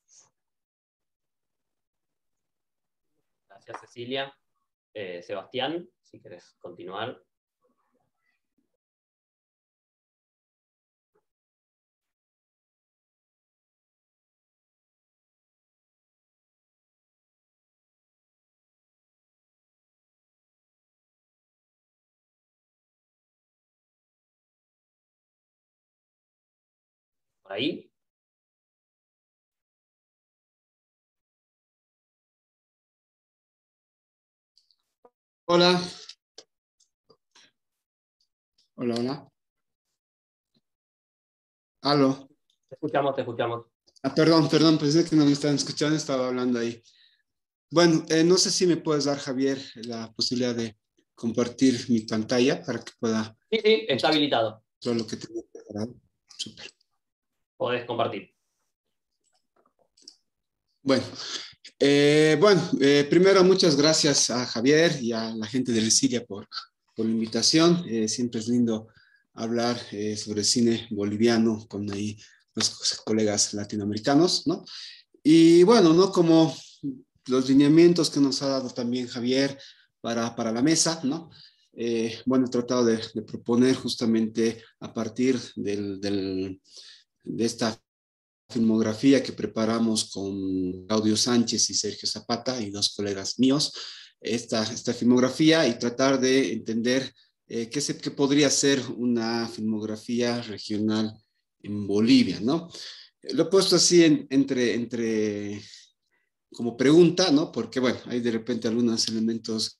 Gracias, Cecilia. Eh, Sebastián, si querés continuar. ¿Por ahí? Hola. Hola, hola. Aló. Te escuchamos, te escuchamos. Ah, perdón, perdón, pensé que no me estaban escuchando, estaba hablando ahí. Bueno, eh, no sé si me puedes dar, Javier, la posibilidad de compartir mi pantalla para que pueda Sí, sí, está mostrar habilitado. lo que tengo preparado. Súper. Podés compartir. Bueno, eh, bueno eh, primero muchas gracias a Javier y a la gente de Resilia por, por la invitación. Eh, siempre es lindo hablar eh, sobre cine boliviano con ahí los colegas latinoamericanos, ¿no? Y bueno, ¿no? Como los lineamientos que nos ha dado también Javier para, para la mesa, ¿no? Eh, bueno, he tratado de, de, proponer justamente a partir del, del, de esta filmografía que preparamos con Claudio Sánchez y Sergio Zapata y dos colegas míos, esta, esta filmografía y tratar de entender eh, qué, se, qué podría ser una filmografía regional en Bolivia, ¿no? Lo he puesto así en, entre, entre, como pregunta, ¿no? Porque, bueno, hay de repente algunos elementos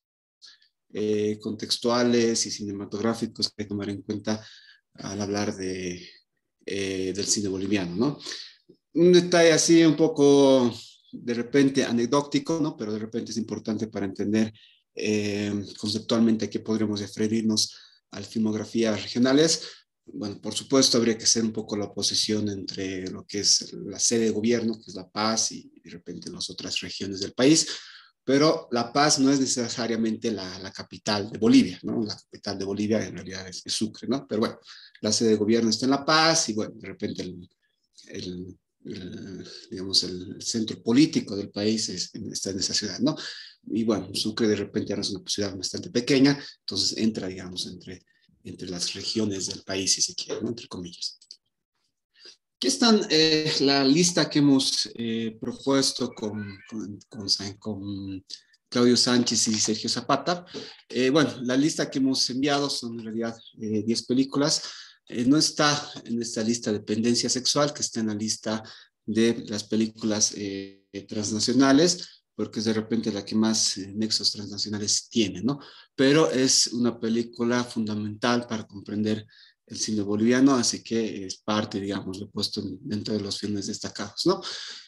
eh, contextuales y cinematográficos que hay que tomar en cuenta al hablar de, eh, del cine boliviano, ¿no? Un detalle así un poco de repente anecdótico, ¿no? Pero de repente es importante para entender eh, conceptualmente a qué podríamos referirnos a las filmografías regionales. Bueno, por supuesto, habría que hacer un poco la oposición entre lo que es la sede de gobierno, que es La Paz, y de repente las otras regiones del país, pero La Paz no es necesariamente la, la capital de Bolivia, ¿no? La capital de Bolivia en realidad es, es Sucre, ¿no? Pero bueno, la sede de gobierno está en La Paz y bueno, de repente el, el, el digamos, el centro político del país es, está en esa ciudad, ¿no? Y bueno, Sucre de repente ya no es una ciudad bastante pequeña, entonces entra, digamos, entre entre las regiones del país, si se quiere, ¿no? Entre comillas. Aquí están eh, la lista que hemos eh, propuesto con, con, con, con, Claudio Sánchez y Sergio Zapata. Eh, bueno, la lista que hemos enviado son en realidad eh, diez películas. Eh, no está en esta lista de dependencia sexual, que está en la lista de las películas eh, transnacionales, porque es de repente la que más eh, nexos transnacionales tiene, ¿no? Pero es una película fundamental para comprender el cine boliviano, así que es parte, digamos, lo he puesto dentro de los filmes destacados, ¿no?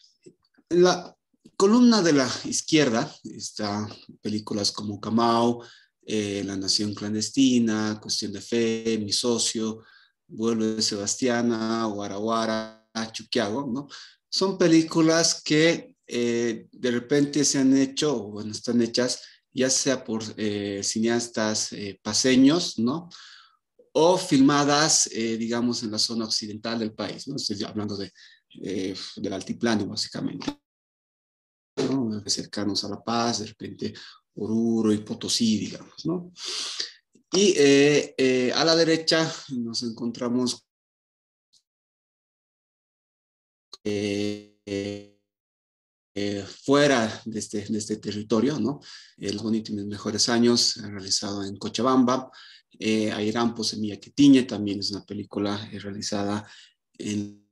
En la columna de la izquierda está películas como Camao, eh, La Nación Clandestina, Cuestión de Fe, Mi Socio, Vuelo de Sebastiana, Guaraguara, Chuquiago, ¿no? Son películas que eh, de repente se han hecho, o bueno, están hechas, ya sea por eh, cineastas eh, paseños, ¿no? O filmadas, eh, digamos, en la zona occidental del país, ¿no? Estoy hablando de, eh, del altiplano, básicamente, ¿no? Cercanos a La Paz, de repente Oruro y Potosí, digamos, ¿no? Y eh, eh, a la derecha nos encontramos eh, eh, fuera de este, de este territorio, ¿no? El Bonito y Mis Mejores Años, realizado en Cochabamba. Eh, Airampo, Semilla que Tiñe, también es una película eh, realizada en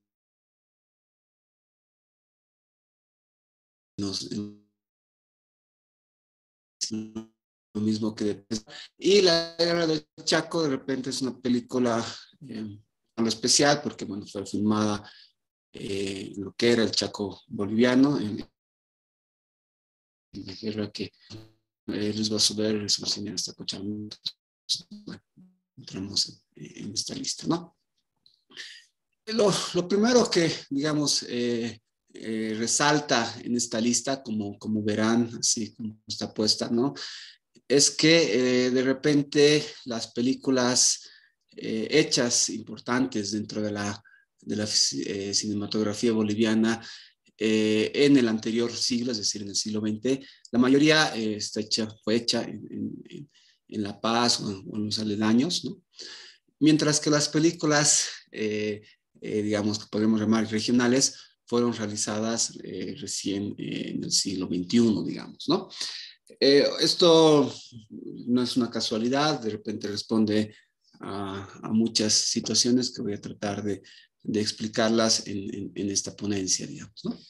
los, en lo mismo que y La Guerra del Chaco de repente es una película eh, algo especial porque bueno, fue filmada eh, en lo que era el Chaco boliviano, en, en la guerra que eh, Luis Basuber es un cineasta cochabamba. Bueno, entramos en, en esta lista, ¿no? Lo, lo primero que, digamos, eh, eh, resalta en esta lista, como, como verán, así como está puesta, ¿no? Es que eh, de repente las películas eh, hechas importantes dentro de la, de la eh, cinematografía boliviana eh, en el anterior siglo, es decir, en el siglo veinte, la mayoría eh, está hecha, fue hecha en, en, en La Paz o en, o en los aledaños, ¿no? Mientras que las películas, eh, eh, digamos, que podemos llamar regionales, fueron realizadas eh, recién eh, en el siglo veintiuno, digamos, ¿no? Eh, esto no es una casualidad, de repente responde a, a muchas situaciones que voy a tratar de, de explicarlas en, en, en, esta ponencia, digamos, ¿no?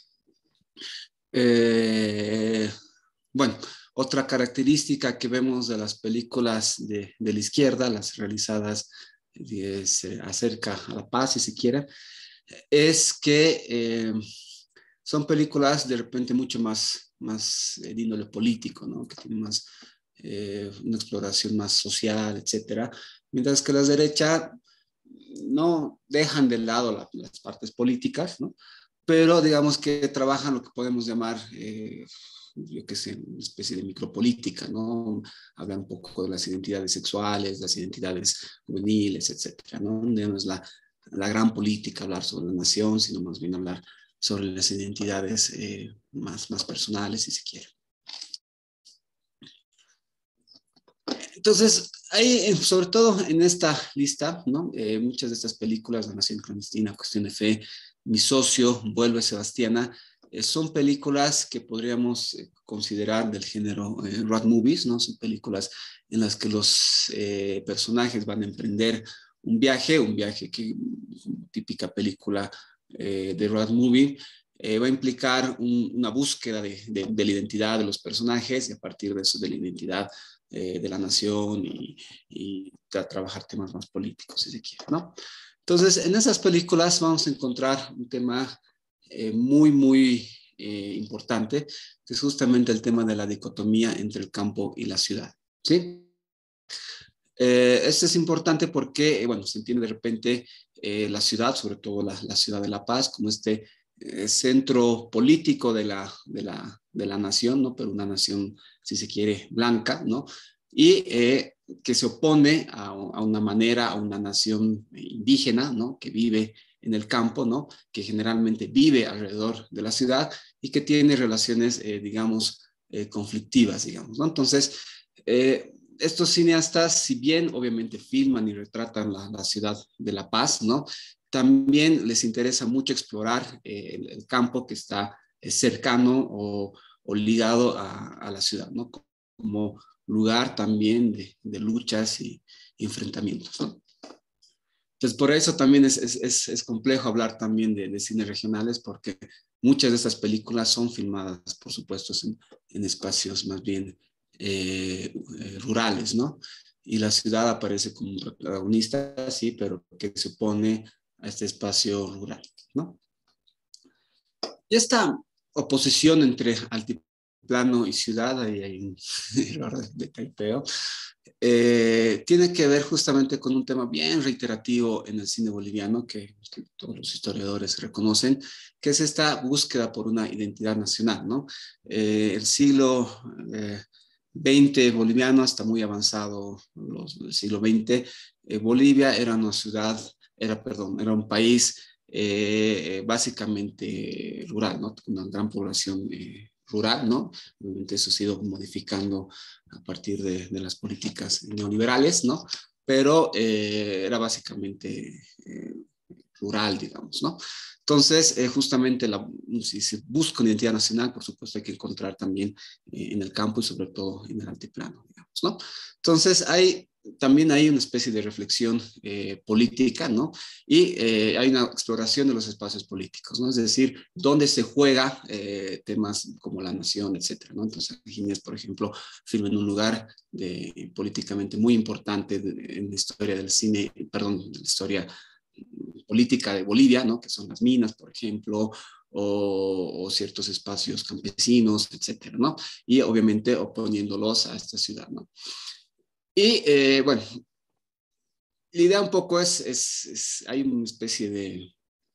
Eh, bueno, otra característica que vemos de las películas de, de la izquierda, las realizadas es, eh, acerca a La Paz, si se quiere, es que eh, son películas de repente mucho más, más de índole político, ¿no? Que tienen más, eh, una exploración más social, etcétera. Mientras que las de derecha no dejan de lado la, las partes políticas, ¿no? Pero digamos que trabajan lo que podemos llamar, eh, yo qué sé, una especie de micropolítica, ¿no? Hablan un poco de las identidades sexuales, las identidades juveniles, etcétera, ¿no? No es la, la gran política hablar sobre la nación, sino más bien hablar sobre las identidades eh, más, más personales, si se quiere. Entonces, hay, sobre todo en esta lista, ¿no? Eh, muchas de estas películas, La Nación Clandestina, Cuestión de Fe, Mi Socio, Vuelve Sebastiana, eh, son películas que podríamos eh, considerar del género eh, road movies, ¿no? Son películas en las que los eh, personajes van a emprender un viaje, un viaje que, típica película eh, de road movie, eh, va a implicar un, una búsqueda de, de, de la identidad de los personajes y a partir de eso de la identidad eh, de la nación y, y tra trabajar temas más políticos, si se quiere, ¿no? Entonces, en esas películas vamos a encontrar un tema eh, muy, muy eh, importante, que es justamente el tema de la dicotomía entre el campo y la ciudad, ¿sí? Eh, esto es importante porque, eh, bueno, se entiende de repente eh, la ciudad, sobre todo la, la ciudad de La Paz, como este eh, centro político de la, de, la, de la nación, ¿no? Pero una nación, si se quiere, blanca, ¿no? Y eh, que se opone a, a una manera, a una nación indígena, ¿no? Que vive en el campo, ¿no? Que generalmente vive alrededor de la ciudad y que tiene relaciones, eh, digamos, eh, conflictivas, digamos, ¿no? Entonces, eh, estos cineastas, si bien obviamente filman y retratan la, la ciudad de La Paz, ¿no? También les interesa mucho explorar eh, el, el, campo que está eh, cercano o, o ligado a, a, la ciudad, ¿no? Como lugar también de, de luchas y, y enfrentamientos, ¿no? Entonces, por eso también es, es, es complejo hablar también de, de cines regionales, porque muchas de estas películas son filmadas, por supuesto, en, en espacios más bien eh, eh, rurales, ¿no? Y la ciudad aparece como un protagonista, sí, pero que se opone a este espacio rural, ¿no? Y esta oposición entre altiplano y ciudad, ahí hay un error de typeo, eh, tiene que ver justamente con un tema bien reiterativo en el cine boliviano que, que todos los historiadores reconocen, que es esta búsqueda por una identidad nacional, ¿no? Eh, el siglo eh, veinte boliviano hasta muy avanzado, los, el siglo veinte, eh, Bolivia era una ciudad, era, perdón, era un país eh, básicamente rural, ¿no? Una gran población eh, rural, ¿no? Obviamente eso ha ido modificando a partir de, de las políticas neoliberales, ¿no? Pero eh, era básicamente eh, rural, digamos, ¿no? Entonces, eh, justamente, la, si se busca una identidad nacional, por supuesto, hay que encontrar también eh, en el campo y sobre todo en el altiplano, digamos, ¿no? Entonces, hay también hay una especie de reflexión eh, política, ¿no? Y eh, hay una exploración de los espacios políticos, ¿no? Es decir, dónde se juega eh, temas como la nación, etcétera, ¿no? Entonces, Ginés, por ejemplo, firma en un lugar de, políticamente muy importante de, en la historia del cine, perdón, de la historia política de Bolivia, ¿no? Que son las minas, por ejemplo, o, o ciertos espacios campesinos, etcétera, ¿no? Y obviamente oponiéndolos a esta ciudad, ¿no? Y eh, bueno, la idea un poco es, es, es, hay una especie de,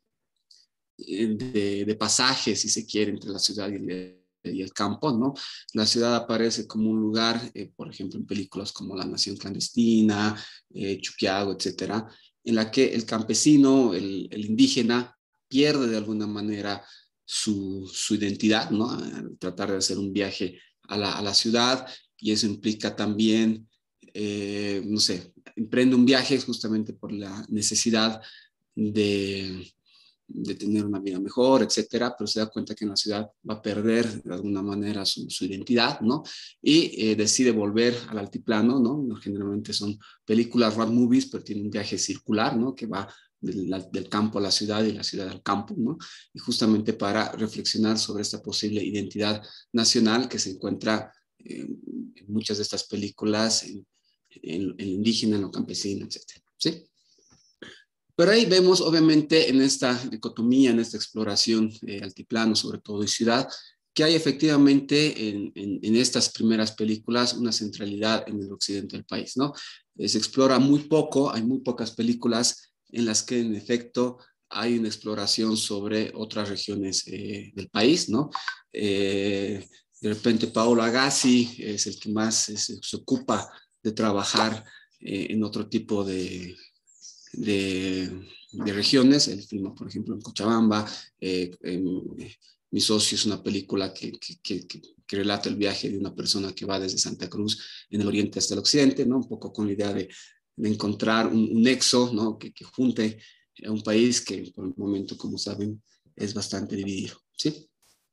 de, de pasaje, si se quiere, entre la ciudad y el, y el campo, ¿no? La ciudad aparece como un lugar, eh, por ejemplo, en películas como La Nación Clandestina, eh, Chuquiago, etcétera, en la que el campesino, el, el indígena, pierde de alguna manera su, su identidad, ¿no? Al tratar de hacer un viaje a la, a la ciudad, y eso implica también Eh, no sé, emprende un viaje justamente por la necesidad de, de tener una vida mejor, etcétera, pero se da cuenta que en la ciudad va a perder de alguna manera su, su identidad, ¿no? Y eh, decide volver al altiplano, ¿no? Generalmente son películas road movies, pero tiene un viaje circular, ¿no? Que va del, del campo a la ciudad y la ciudad al campo, ¿no? Y justamente para reflexionar sobre esta posible identidad nacional que se encuentra eh, en muchas de estas películas, en, en, en lo indígena, en lo campesino, etcétera, ¿sí? Pero ahí vemos, obviamente, en esta dicotomía, en esta exploración eh, altiplano, sobre todo de ciudad, que hay efectivamente en, en, en estas primeras películas una centralidad en el occidente del país, ¿no? Eh, se explora muy poco, hay muy pocas películas en las que, en efecto, hay una exploración sobre otras regiones eh, del país, ¿no? Eh, de repente, Paolo Agassi es el que más es, se ocupa de trabajar eh, en otro tipo de De, de regiones. Él filma, por ejemplo, en Cochabamba. Eh, en, Mi socio es una película que, que, que, que relata el viaje de una persona que va desde Santa Cruz en el oriente hasta el occidente, ¿no? Un poco con la idea de, de encontrar un, un nexo, ¿no? que, que junte a un país que por el momento, como saben, es bastante dividido, ¿sí?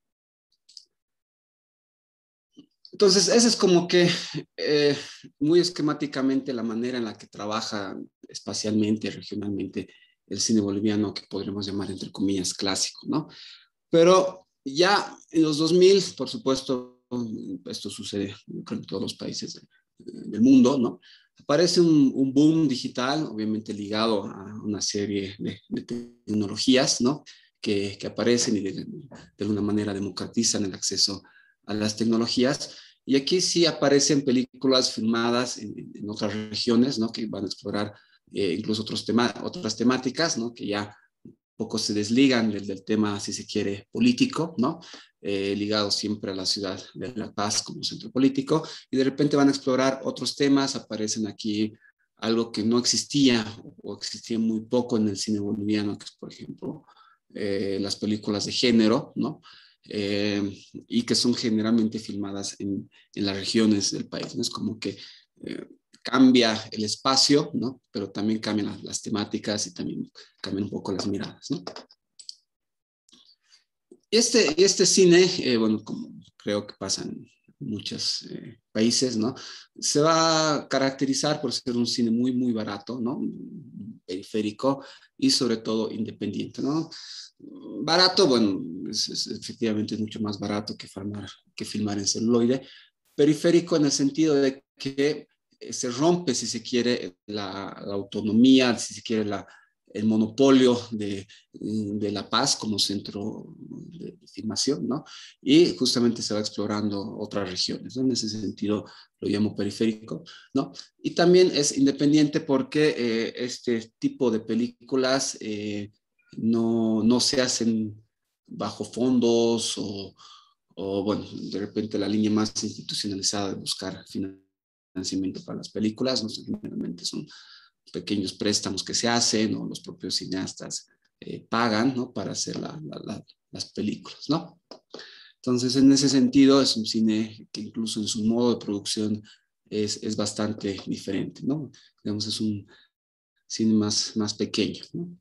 Entonces, esa es como que eh, muy esquemáticamente la manera en la que trabaja espacialmente, regionalmente, el cine boliviano, que podríamos llamar, entre comillas, clásico, ¿no? Pero ya en los dos mil, por supuesto, esto sucede en todos los países del mundo, ¿no? Aparece un, un boom digital, obviamente ligado a una serie de, de tecnologías, ¿no? Que, que aparecen y de, de alguna manera democratizan el acceso a las tecnologías. Y aquí sí aparecen películas filmadas en, en otras regiones, ¿no? Que van a explorar eh, incluso otros tema, otras temáticas, ¿no? Que ya un poco se desligan del, del tema, si se quiere, político, ¿no? Eh, ligado siempre a la ciudad de La Paz como centro político, y de repente van a explorar otros temas. Aparecen aquí algo que no existía o existía muy poco en el cine boliviano, que es, por ejemplo, eh, las películas de género, ¿no? Eh, y que son generalmente filmadas en, en las regiones del país, ¿no? Es como que eh, cambia el espacio, ¿no? Pero también cambian las, las temáticas y también cambian un poco las miradas, ¿no? Este, este cine, eh, bueno, como creo que pasa en muchos eh, países, ¿no? Se va a caracterizar por ser un cine muy, muy barato, ¿no? Periférico y sobre todo independiente, ¿no? Barato, bueno, es, es, efectivamente es mucho más barato que filmar, que filmar en celuloide. Periférico en el sentido de que se rompe, si se quiere, la, la autonomía, si se quiere, la, el monopolio de, de La Paz como centro de filmación, ¿no? Y justamente se va explorando otras regiones, ¿no? En ese sentido lo llamo periférico, ¿no? Y también es independiente porque eh, este tipo de películas eh, no, no se hacen bajo fondos o, o, bueno, de repente la línea más institucionalizada de buscar financiamiento para las películas, ¿no? Generalmente son pequeños préstamos que se hacen o los propios cineastas eh, pagan, ¿no? Para hacer la, la, la, las películas, ¿no? Entonces, en ese sentido, es un cine que incluso en su modo de producción es, es bastante diferente, ¿no? Digamos, es un cine más, más pequeño, ¿no?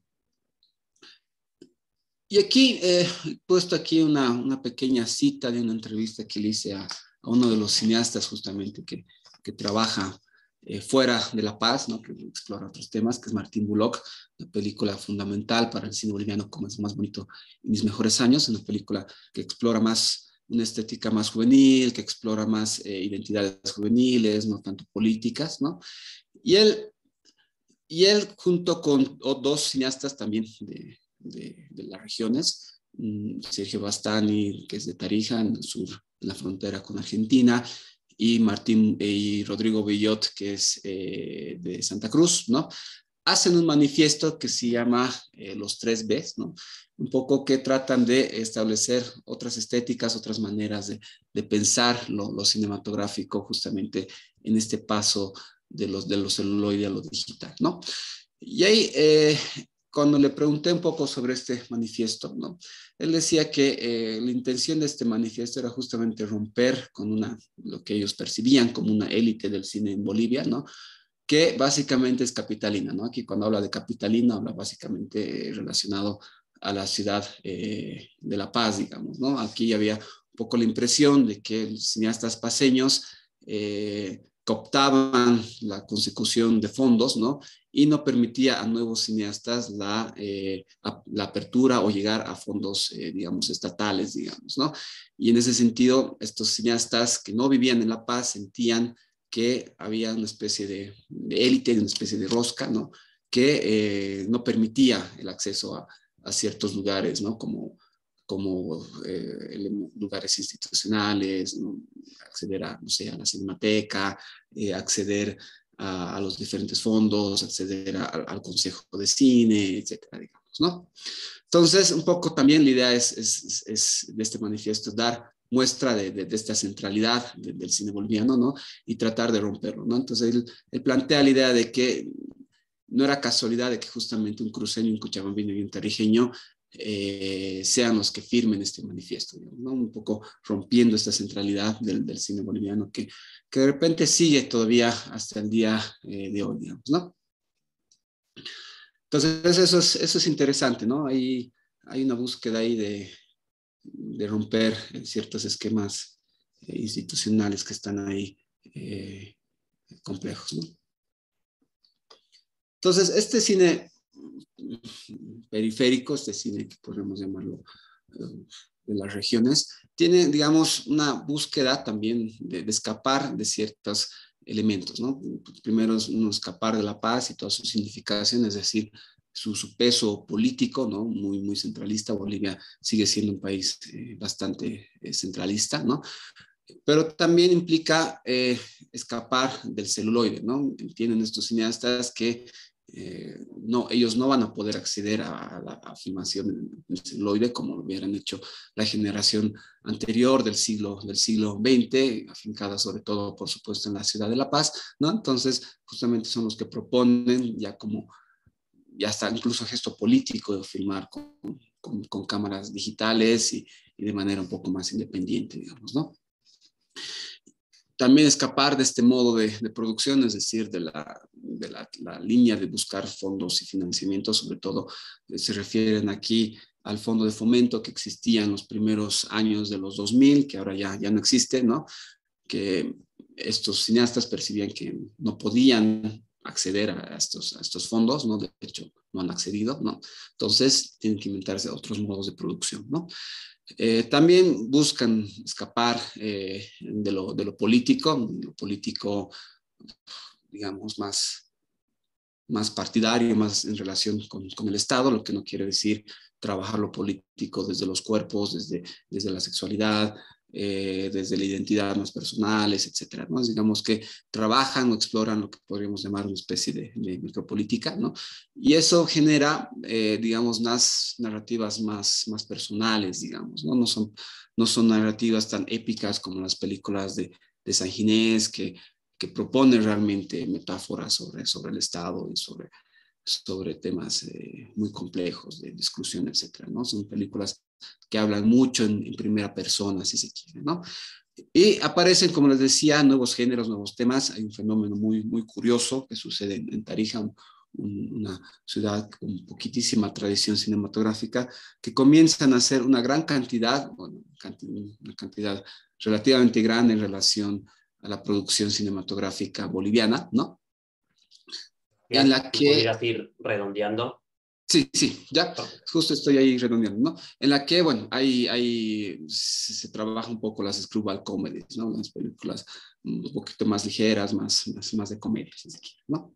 Y aquí eh, he puesto aquí una, una pequeña cita de una entrevista que le hice a, a uno de los cineastas justamente que, que trabaja eh, fuera de La Paz, ¿no? Que explora otros temas, que es Martín Bullock, una película fundamental para el cine boliviano, como es Más bonito en mis mejores años, una película que explora más una estética más juvenil, que explora más eh, identidades juveniles, no tanto políticas, ¿no? Y él, y él junto con dos cineastas también de, de, de las regiones, Sergio Bastani, que es de Tarija, en el sur, en la frontera con Argentina, y Martín y Rodrigo Bellot, que es eh, de Santa Cruz, ¿no? Hacen un manifiesto que se llama eh, Los Tres Bs, ¿no? Un poco que tratan de establecer otras estéticas, otras maneras de, de pensar lo, lo cinematográfico justamente en este paso de los, de los celuloide a lo digital, ¿no? Y ahí, eh, cuando le pregunté un poco sobre este manifiesto, ¿no? Él decía que eh, la intención de este manifiesto era justamente romper con una, lo que ellos percibían como una élite del cine en Bolivia, ¿no? Que básicamente es capitalina, ¿no? Aquí cuando habla de capitalina, habla básicamente relacionado a la ciudad eh, de La Paz, digamos, ¿no? Aquí había un poco la impresión de que los cineastas paceños eh, cooptaban la consecución de fondos, ¿no? Y no permitía a nuevos cineastas la, eh, a, la apertura o llegar a fondos, eh, digamos, estatales, digamos, ¿no? Y en ese sentido, estos cineastas que no vivían en La Paz sentían que había una especie de, de élite, una especie de rosca, ¿no? que eh, no permitía el acceso a, a ciertos lugares, ¿no? Como, como eh, lugares institucionales, ¿no? Acceder a, no sé, a la cinemateca, eh, acceder a, a los diferentes fondos, acceder a, al consejo de cine, etcétera, digamos, ¿no? Entonces, un poco también la idea es, es, es de este manifiesto dar muestra de, de, de esta centralidad de, del cine boliviano, ¿no? Y tratar de romperlo, ¿no? Entonces, él, él plantea la idea de que no era casualidad de que justamente un cruceño, un cochabambino y un tarijeño eh, sean los que firmen este manifiesto, digamos, ¿no? Un poco rompiendo esta centralidad del, del cine boliviano que, que de repente sigue todavía hasta el día eh, de hoy, digamos, ¿no? Entonces, eso es, eso es interesante, ¿no? Hay, hay una búsqueda ahí de, de romper ciertos esquemas eh, institucionales que están ahí eh, complejos, ¿no? Entonces, este cine periférico, este cine que podemos llamarlo eh, de las regiones, tiene, digamos, una búsqueda también de, de escapar de ciertos elementos, ¿no? Primero es no escapar de la paz y todas sus significaciones, es decir, su, su peso político, ¿no? Muy, muy centralista. Bolivia sigue siendo un país eh, bastante eh, centralista, ¿no? Pero también implica eh, escapar del celuloide, ¿no? Entienden estos cineastas que eh, no, ellos no van a poder acceder a la a filmación en celuloide como lo hubieran hecho la generación anterior del siglo, del siglo veinte, afincada sobre todo, por supuesto, en la ciudad de La Paz, ¿no? Entonces, justamente son los que proponen ya como, ya está incluso gesto político de filmar con, con, con cámaras digitales y, y de manera un poco más independiente, digamos, ¿no? También escapar de este modo de, de producción, es decir, de, la, de la, la línea de buscar fondos y financiamiento, sobre todo eh, se refieren aquí al fondo de fomento que existía en los primeros años de los dos mil, que ahora ya, ya no existe, ¿no? Que estos cineastas percibían que no podían acceder a estos, a estos fondos, ¿no? De hecho, no han accedido, ¿no? Entonces, tienen que inventarse otros modos de producción, ¿no? Eh, también buscan escapar eh, de, lo, de lo político, de lo político, digamos, más, más partidario, más en relación con, con el Estado, lo que no quiere decir trabajar lo político desde los cuerpos, desde, desde la sexualidad, eh, desde la identidad más personales, etcétera, ¿no? Digamos que trabajan o exploran lo que podríamos llamar una especie de, de micropolítica, ¿no? Y eso genera, eh, digamos, unas narrativas más, más personales, digamos, ¿no? No son, no son narrativas tan épicas como las películas de, de San Ginés, que, que proponen realmente metáforas sobre, sobre el Estado y sobre, sobre temas eh, muy complejos de exclusión, etcétera, ¿no? Son películas que hablan mucho en, en primera persona, si se quiere, ¿no? Y aparecen, como les decía, nuevos géneros, nuevos temas. Hay un fenómeno muy, muy curioso que sucede en, en Tarija, un, un, una ciudad con poquitísima tradición cinematográfica, que comienzan a hacer una gran cantidad, bueno, una cantidad relativamente grande en relación a la producción cinematográfica boliviana, ¿no? En la que... ¿Pudieras ir redondeando? Sí, sí, ya, justo estoy ahí redondeando, ¿no? En la que, bueno, hay, hay, se, se trabaja un poco las screwball comedies, ¿no? Las películas un poquito más ligeras, más, más, más de comedia, si se quiere, ¿no?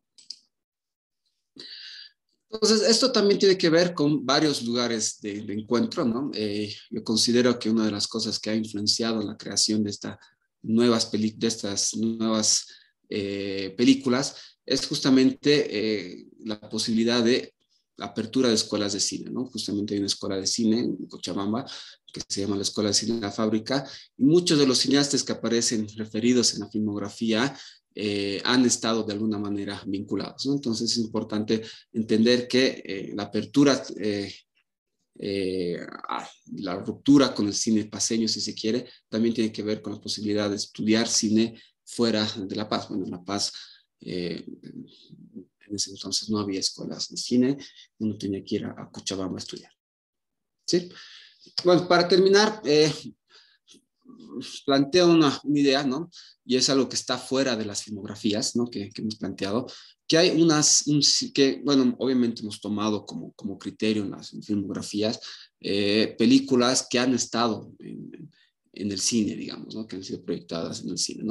Entonces, esto también tiene que ver con varios lugares de, de encuentro, ¿no? Eh, yo considero que una de las cosas que ha influenciado la creación de, esta nuevas peli de estas nuevas eh, películas es justamente eh, la posibilidad de la apertura de escuelas de cine, ¿no? Justamente hay una escuela de cine en Cochabamba que se llama la Escuela de Cine La Fábrica, y muchos de los cineastas que aparecen referidos en la filmografía eh, han estado de alguna manera vinculados, ¿no? Entonces es importante entender que eh, la apertura, eh, eh, la ruptura con el cine paseño, si se quiere, también tiene que ver con la posibilidad de estudiar cine fuera de La Paz. Bueno, en La Paz... Eh, en ese entonces no había escuelas de cine, uno tenía que ir a, a Cochabamba a estudiar. ¿Sí? Bueno, para terminar, eh, planteo una, una idea, ¿no? Y es algo que está fuera de las filmografías, ¿no? Que, que hemos planteado, que hay unas, un, que, bueno, obviamente hemos tomado como, como criterio en las filmografías eh, películas que han estado en, en el cine, digamos, ¿no? Que han sido proyectadas en el cine, ¿no?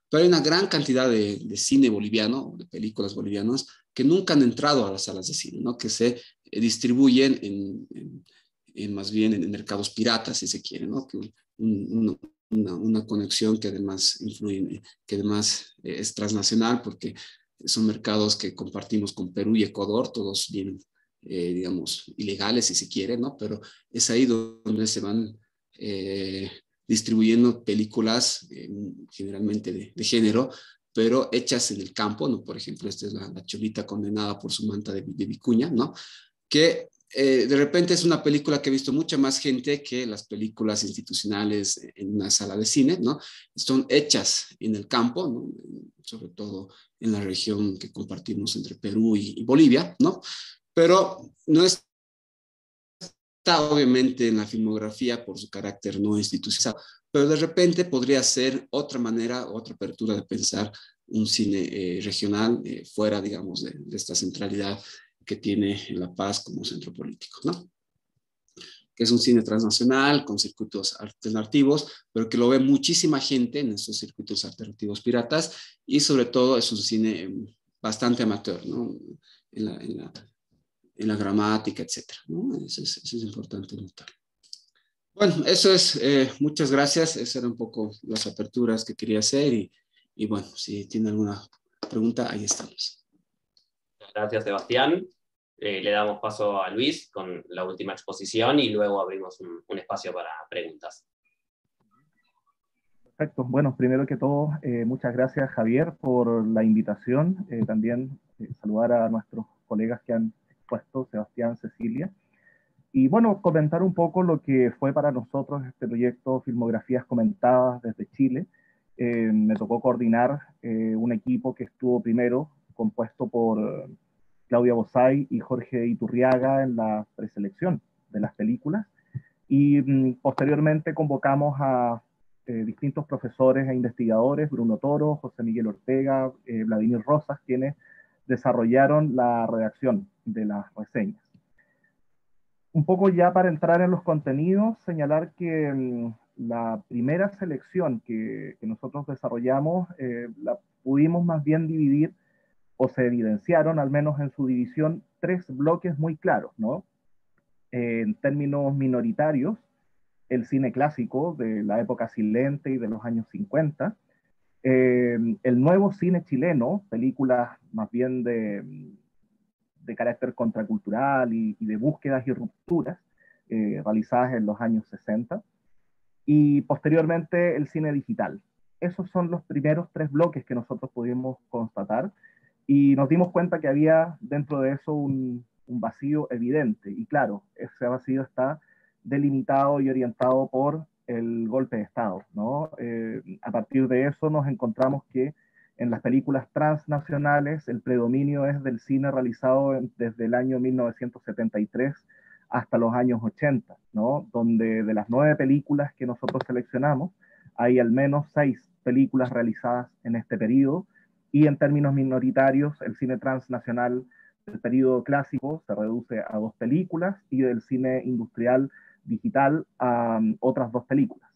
pero hay una gran cantidad de, de cine boliviano, de películas bolivianas, que nunca han entrado a las salas de cine, ¿no? Que se eh, distribuyen en, en, en más bien en mercados piratas, si se quiere, ¿no? Que un, un, una, una conexión que además influye, que además eh, es transnacional, porque son mercados que compartimos con Perú y Ecuador, todos bien, eh, digamos, ilegales, si se quiere, ¿no? Pero es ahí donde se van eh, distribuyendo películas, eh, generalmente de, de género, pero hechas en el campo, ¿no? Por ejemplo, esta es la, la Cholita condenada por su manta de, de vicuña, ¿no? Que eh, de repente es una película que ha visto mucha más gente que las películas institucionales en una sala de cine, ¿no? Son hechas en el campo, ¿no? Sobre todo en la región que compartimos entre Perú y, y Bolivia, ¿no? Pero no está obviamente en la filmografía por su carácter no institucional, pero de repente podría ser otra manera, otra apertura de pensar un cine eh, regional eh, fuera, digamos, de, de esta centralidad que tiene La Paz como centro político, ¿no? Que es un cine transnacional con circuitos alternativos, pero que lo ve muchísima gente en esos circuitos alternativos piratas, y sobre todo es un cine bastante amateur, ¿no? En la, en la, en la gramática, etcétera, ¿no? Eso es, eso es importante notar. Bueno, eso es, eh, muchas gracias, esas eran un poco las aperturas que quería hacer, y, y bueno, si tiene alguna pregunta, ahí estamos. Gracias, Sebastián. Eh, le damos paso a Luis con la última exposición y luego abrimos un, un espacio para preguntas. Perfecto. Bueno, primero que todo, eh, muchas gracias, Javier, por la invitación. Eh, también eh, saludar a nuestros colegas que han expuesto, Sebastián, Cecilia. Y bueno, comentar un poco lo que fue para nosotros este proyecto Filmografías Comentadas desde Chile. Eh, me tocó coordinar eh, un equipo que estuvo primero compuesto por uh, Claudia Bosay y Jorge Iturriaga en la preselección de las películas. Y mm, posteriormente convocamos a eh, distintos profesores e investigadores, Bruno Toro, José Miguel Ortega, eh, Vladimir Rosas, quienes desarrollaron la redacción de las reseñas. Un poco ya para entrar en los contenidos, señalar que mmm, la primera selección que, que nosotros desarrollamos eh, la pudimos más bien dividir, o se evidenciaron, al menos en su división, tres bloques muy claros, ¿no? Eh, en términos minoritarios, el cine clásico de la época silente y de los años cincuenta, eh, el nuevo cine chileno, películas más bien de, de carácter contracultural y, y de búsquedas y rupturas, eh, realizadas en los años sesenta, y posteriormente el cine digital. Esos son los primeros tres bloques que nosotros pudimos constatar, y nos dimos cuenta que había dentro de eso un, un vacío evidente, y claro, ese vacío está delimitado y orientado por el golpe de Estado, ¿no? Eh, a partir de eso nos encontramos que en las películas transnacionales el predominio es del cine realizado en, desde el año mil novecientos setenta y tres hasta los años ochenta, ¿no? Donde de las nueve películas que nosotros seleccionamos, hay al menos seis películas realizadas en este periodo, y en términos minoritarios, el cine transnacional del periodo clásico se reduce a dos películas, y del cine industrial digital a um, otras dos películas.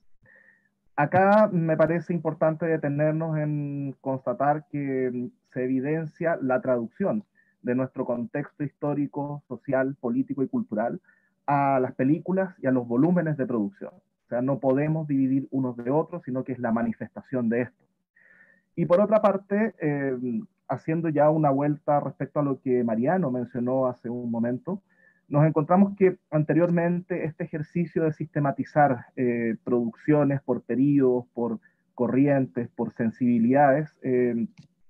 Acá me parece importante detenernos en constatar que se evidencia la traducción de nuestro contexto histórico, social, político y cultural a las películas y a los volúmenes de producción. O sea, no podemos dividir unos de otros, sino que es la manifestación de esto. Y por otra parte, eh, haciendo ya una vuelta respecto a lo que Mariano mencionó hace un momento, nos encontramos que anteriormente este ejercicio de sistematizar eh, producciones por periodos, por corrientes, por sensibilidades, eh,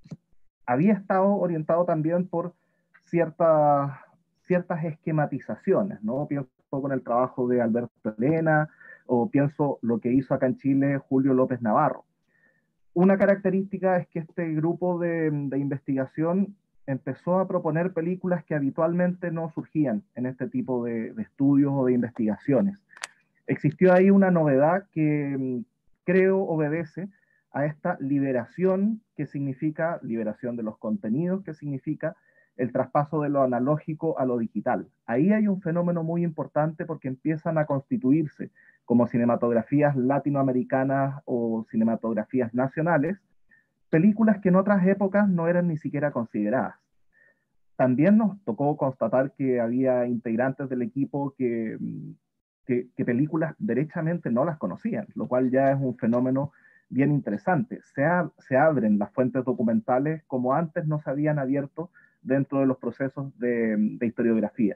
había estado orientado también por cierta, ciertas esquematizaciones, ¿no? Pienso con el trabajo de Alberto Elena, o pienso lo que hizo acá en Chile Julio López Navarro. Una característica es que este grupo de, de investigación empezó a proponer películas que habitualmente no surgían en este tipo de, de estudios o de investigaciones. Existió ahí una novedad que creo obedece a esta liberación, que significa liberación de los contenidos, que significa el traspaso de lo analógico a lo digital. Ahí hay un fenómeno muy importante, porque empiezan a constituirse como cinematografías latinoamericanas o cinematografías nacionales películas que en otras épocas no eran ni siquiera consideradas. También nos tocó constatar que había integrantes del equipo que, que, que películas derechamente no las conocían, lo cual ya es un fenómeno bien interesante. Se, ha, se abren las fuentes documentales como antes no se habían abierto dentro de los procesos de, de historiografía.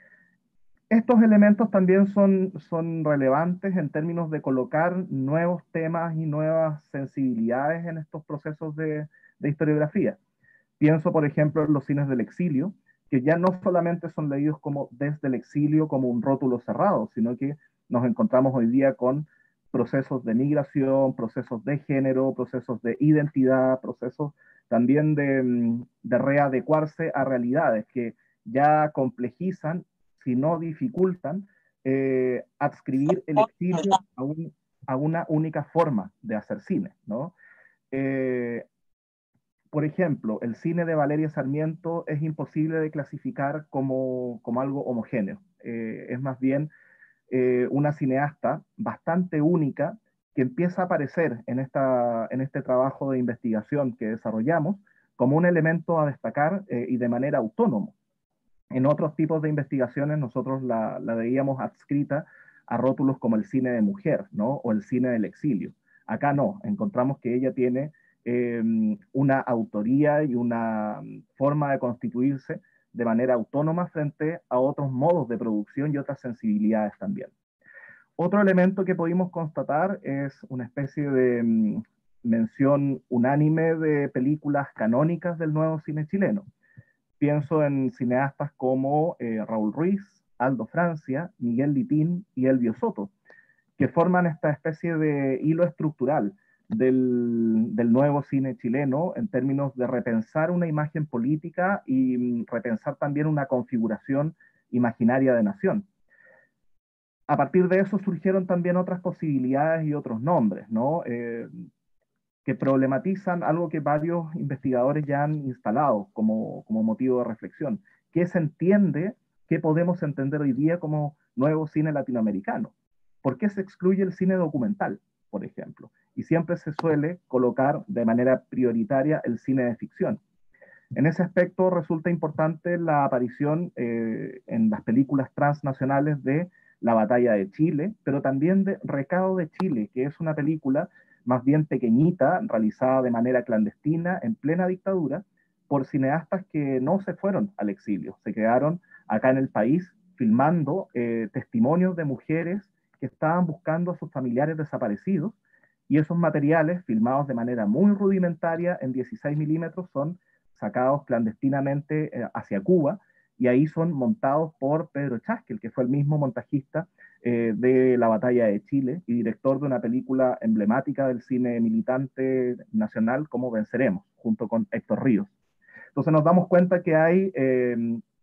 Estos elementos también son, son relevantes en términos de colocar nuevos temas y nuevas sensibilidades en estos procesos de, de historiografía. Pienso, por ejemplo, en los cines del exilio, que ya no solamente son leídos como desde el exilio, como un rótulo cerrado, sino que nos encontramos hoy día con procesos de migración, procesos de género, procesos de identidad, procesos también de, de readecuarse a realidades que ya complejizan, si no dificultan, eh, adscribir el exilio a, un, a una única forma de hacer cine, ¿no? Eh, por ejemplo, el cine de Valeria Sarmiento es imposible de clasificar como, como algo homogéneo. Eh, es más bien eh, una cineasta bastante única que empieza a aparecer en, esta, en este trabajo de investigación que desarrollamos como un elemento a destacar eh, y de manera autónoma. En otros tipos de investigaciones nosotros la, la veíamos adscrita a rótulos como el cine de mujer, ¿no? O el cine del exilio. Acá no, encontramos que ella tiene eh, una autoría y una forma de constituirse de manera autónoma frente a otros modos de producción y otras sensibilidades también. Otro elemento que pudimos constatar es una especie de um, mención unánime de películas canónicas del nuevo cine chileno. Pienso en cineastas como eh, Raúl Ruiz, Aldo Francia, Miguel Litín y Elvio Soto, que forman esta especie de hilo estructural del, del nuevo cine chileno en términos de repensar una imagen política y mm, repensar también una configuración imaginaria de nación. A partir de eso surgieron también otras posibilidades y otros nombres, ¿no? Eh, que problematizan algo que varios investigadores ya han instalado como, como motivo de reflexión. ¿Qué se entiende, qué podemos entender hoy día como nuevo cine latinoamericano? ¿Por qué se excluye el cine documental, por ejemplo? Y siempre se suele colocar de manera prioritaria el cine de ficción. En ese aspecto resulta importante la aparición eh, en las películas transnacionales de La Batalla de Chile, pero también de Recado de Chile, que es una película más bien pequeñita, realizada de manera clandestina, en plena dictadura, por cineastas que no se fueron al exilio, se quedaron acá en el país filmando eh, testimonios de mujeres que estaban buscando a sus familiares desaparecidos, y esos materiales, filmados de manera muy rudimentaria en dieciséis milímetros, son sacados clandestinamente eh, hacia Cuba, y ahí son montados por Pedro Chaskel, que fue el mismo montajista eh, de La Batalla de Chile y director de una película emblemática del cine militante nacional como Venceremos, junto con Héctor Ríos. Entonces nos damos cuenta que hay eh,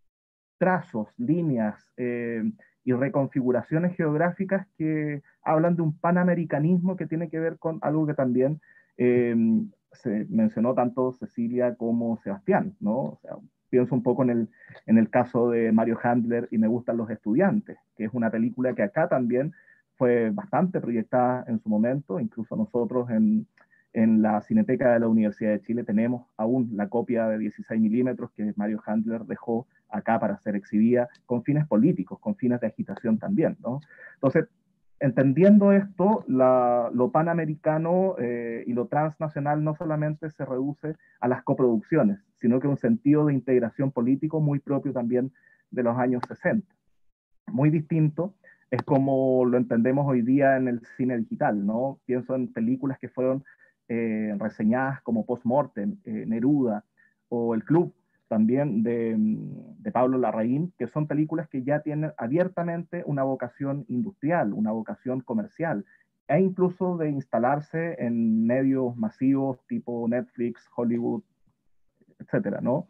trazos, líneas eh, y reconfiguraciones geográficas que hablan de un panamericanismo que tiene que ver con algo que también eh, se mencionó tanto Cecilia como Sebastián, ¿no? O sea, pienso un poco en el, en el caso de Mario Handler y Me gustan los estudiantes, que es una película que acá también fue bastante proyectada en su momento, incluso nosotros en, en la Cineteca de la Universidad de Chile tenemos aún la copia de dieciséis milímetros que Mario Handler dejó acá para ser exhibida con fines políticos, con fines de agitación también, ¿no? Entonces, entendiendo esto, la, lo panamericano eh, y lo transnacional no solamente se reduce a las coproducciones, sino que un sentido de integración político muy propio también de los años sesenta. Muy distinto es como lo entendemos hoy día en el cine digital, ¿no? Pienso en películas que fueron eh, reseñadas como Postmortem, eh, Neruda o El Club, también de, de Pablo Larraín, que son películas que ya tienen abiertamente una vocación industrial, una vocación comercial, e incluso de instalarse en medios masivos tipo Netflix, Hollywood, etcétera, ¿no?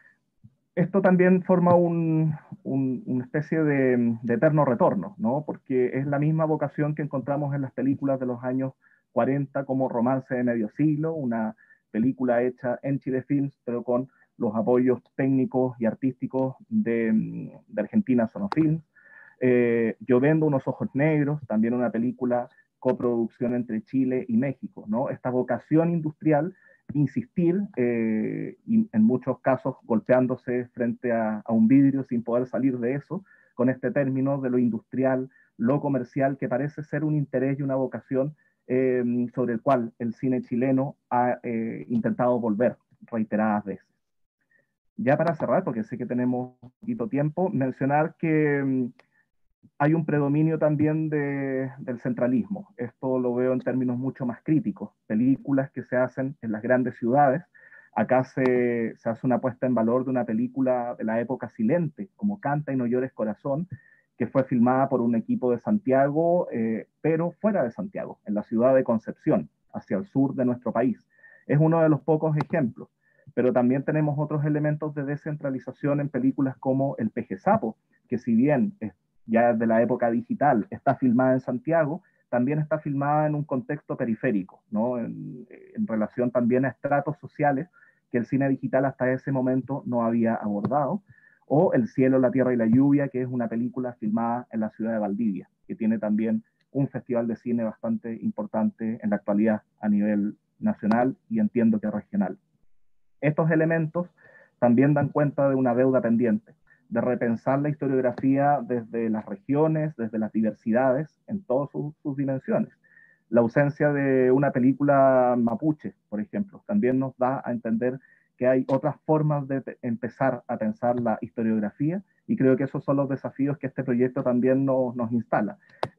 Esto también forma un, un, una especie de, de eterno retorno, ¿no? Porque es la misma vocación que encontramos en las películas de los años cuarenta como Romance de Medio Siglo, una película hecha en Chile Films, pero con los apoyos técnicos y artísticos de, de Argentina Sonofilms. Eh, Yo vendo unos ojos negros, también una película coproducción entre Chile y México, ¿no? Esta vocación industrial insistir eh, y en muchos casos golpeándose frente a, a un vidrio sin poder salir de eso, con este término de lo industrial, lo comercial, que parece ser un interés y una vocación eh, sobre el cual el cine chileno ha eh, intentado volver reiteradas veces. Ya para cerrar, porque sé que tenemos poquito tiempo, mencionar que mm, hay un predominio también de, del centralismo. Esto lo veo en términos mucho más críticos. Películas que se hacen en las grandes ciudades. Acá se, se hace una puesta en valor de una película de la época silente, como Canta y no llores corazón, que fue filmada por un equipo de Santiago, eh, pero fuera de Santiago, en la ciudad de Concepción, hacia el sur de nuestro país. Es uno de los pocos ejemplos. Pero también tenemos otros elementos de descentralización en películas como El Peje Sapo, que si bien es ya de la época digital, está filmada en Santiago, también está filmada en un contexto periférico, ¿no? en, en relación también a estratos sociales que el cine digital hasta ese momento no había abordado, o El cielo, la tierra y la lluvia, que es una película filmada en la ciudad de Valdivia, que tiene también un festival de cine bastante importante en la actualidad a nivel nacional y entiendo que regional. Estos elementos también dan cuenta de una deuda pendiente, de repensar la historiografía desde las regiones, desde las diversidades, en todas sus, sus dimensiones. La ausencia de una película mapuche, por ejemplo, también nos da a entender que hay otras formas de empezar a pensar la historiografía, y creo que esos son los desafíos que este proyecto también nos, nos instala.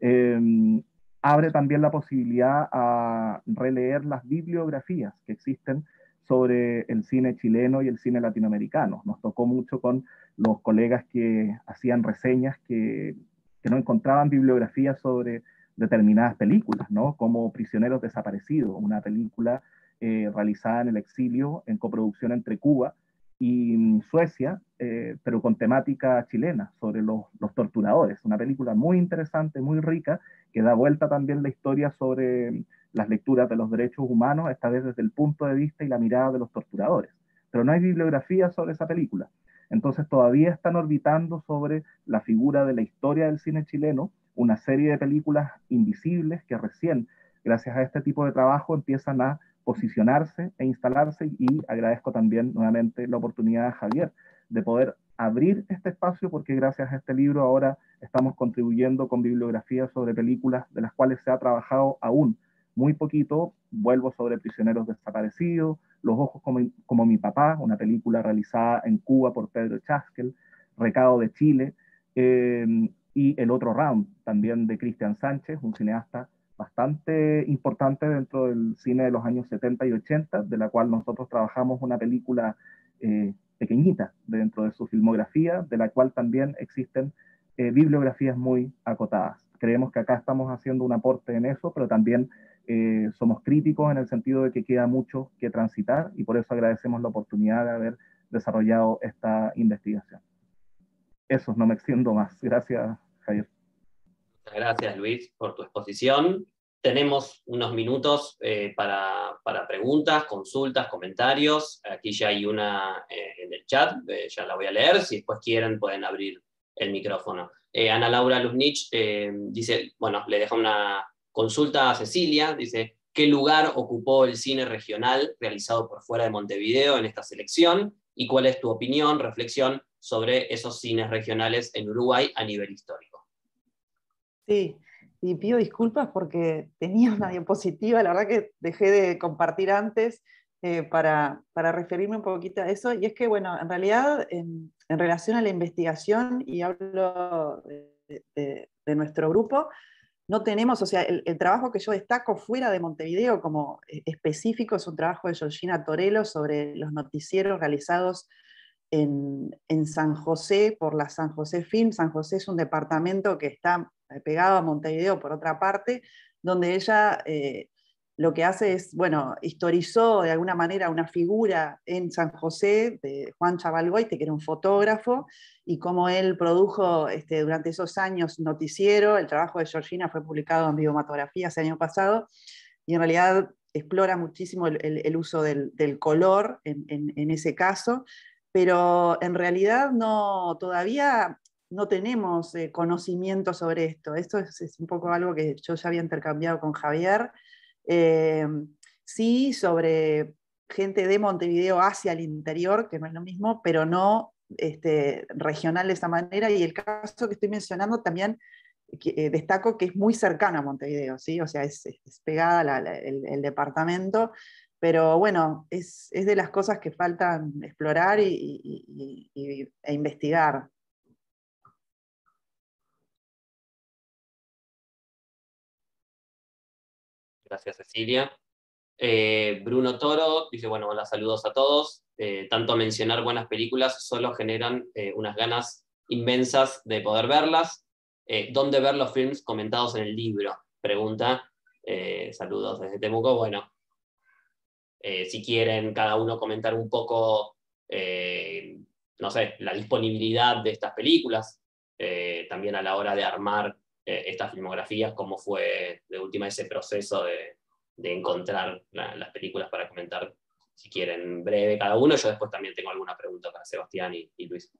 Eh, abre también la posibilidad a releer las bibliografías que existen sobre el cine chileno y el cine latinoamericano. Nos tocó mucho con los colegas que hacían reseñas que, que no encontraban bibliografía sobre determinadas películas, ¿no? Como Prisioneros Desaparecidos, una película eh, realizada en el exilio, en coproducción entre Cuba y Suecia, eh, pero con temática chilena, sobre los, los torturadores. Una película muy interesante, muy rica, que da vuelta también la historia sobre las lecturas de los derechos humanos, esta vez desde el punto de vista y la mirada de los torturadores. Pero no hay bibliografía sobre esa película. Entonces todavía están orbitando sobre la figura de la historia del cine chileno una serie de películas invisibles que recién, gracias a este tipo de trabajo, empiezan a posicionarse e instalarse, y agradezco también nuevamente la oportunidad a Javier de poder abrir este espacio, porque gracias a este libro ahora estamos contribuyendo con bibliografía sobre películas de las cuales se ha trabajado aún muy poquito. Vuelvo sobre Prisioneros Desaparecidos, Los ojos como, como mi papá, una película realizada en Cuba por Pedro Chaskel, Recado de Chile, eh, y El otro round, también de Cristian Sánchez, un cineasta bastante importante dentro del cine de los años setenta y ochenta, de la cual nosotros trabajamos una película eh, pequeñita dentro de su filmografía, de la cual también existen eh, bibliografías muy acotadas. Creemos que acá estamos haciendo un aporte en eso, pero también eh, somos críticos en el sentido de que queda mucho que transitar, y por eso agradecemos la oportunidad de haber desarrollado esta investigación. Eso, no me extiendo más. Gracias, Javier. Muchas gracias, Luis, por tu exposición. Tenemos unos minutos eh, para, para preguntas, consultas, comentarios. Aquí ya hay una eh, en el chat, eh, ya la voy a leer. Si después quieren, pueden abrir el micrófono. Eh, Ana Laura Luznich eh, dice, bueno, le deja una consulta a Cecilia, dice, ¿qué lugar ocupó el cine regional realizado por fuera de Montevideo en esta selección? ¿Y cuál es tu opinión, reflexión sobre esos cines regionales en Uruguay a nivel histórico? Sí, y pido disculpas porque tenía una diapositiva, la verdad que dejé de compartir antes eh, para, para referirme un poquito a eso, y es que, bueno, en realidad, en, en relación a la investigación, y hablo de, de, de nuestro grupo, no tenemos, o sea, el, el trabajo que yo destaco fuera de Montevideo como específico es un trabajo de Georgina Torello sobre los noticieros realizados en, en San José por la San José Film. San José es un departamento que está pegado a Montevideo por otra parte, donde ella eh, lo que hace es, bueno, historizó de alguna manera una figura en San José de Juan Chavalgoite, que era un fotógrafo, y cómo él produjo este, durante esos años noticiero. El trabajo de Georgina fue publicado en Biomatografía ese año pasado, y en realidad explora muchísimo el, el, el uso del, del color en, en, en ese caso, pero en realidad no, todavía no tenemos eh, conocimiento sobre esto. Esto es, es un poco algo que yo ya había intercambiado con Javier. Eh, sí, sobre gente de Montevideo hacia el interior, que no es lo mismo, pero no este, regional de esa manera. Y el caso que estoy mencionando también que, eh, destaco que es muy cercano a Montevideo, ¿sí? O sea, es, es pegada la, la, el, el departamento, pero bueno, es, es de las cosas que faltan explorar y, y, y, e investigar. Gracias, Cecilia. Eh, Bruno Toro dice, bueno, hola, saludos a todos. Eh, tanto mencionar buenas películas solo generan eh, unas ganas inmensas de poder verlas. Eh, ¿Dónde ver los films comentados en el libro? Pregunta. Eh, saludos desde Temuco. Bueno, eh, si quieren cada uno comentar un poco, eh, no sé, la disponibilidad de estas películas, eh, también a la hora de armar eh, estas filmografías, cómo fue de última ese proceso de, de encontrar la, las películas para comentar, si quieren, breve cada uno. Yo después también tengo alguna pregunta para Sebastián y, y Luis.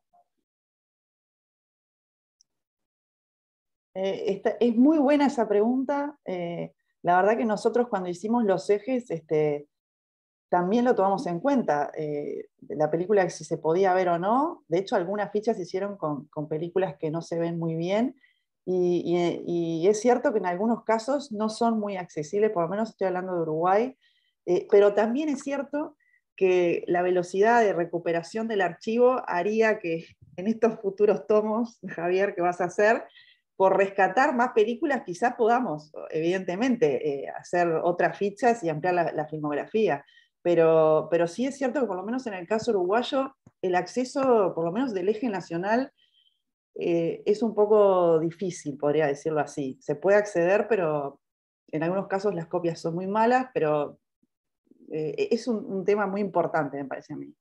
Eh, esta, es muy buena esa pregunta. Eh, la verdad que nosotros cuando hicimos los ejes, este, también lo tomamos en cuenta. Eh, la película, si se podía ver o no. De hecho, algunas fichas se hicieron con, con películas que no se ven muy bien. Y, y, y es cierto que en algunos casos no son muy accesibles, por lo menos estoy hablando de Uruguay. Eh, pero también es cierto que la velocidad de recuperación del archivo haría que en estos futuros tomos, Javier, que vas a hacer, por rescatar más películas, quizás podamos, evidentemente, eh, hacer otras fichas y ampliar la, la filmografía. Pero, pero sí es cierto que por lo menos en el caso uruguayo, el acceso, por lo menos del eje nacional, eh, es un poco difícil, podría decirlo así. Se puede acceder, pero en algunos casos las copias son muy malas, pero eh, es un, un tema muy importante, me parece a mí.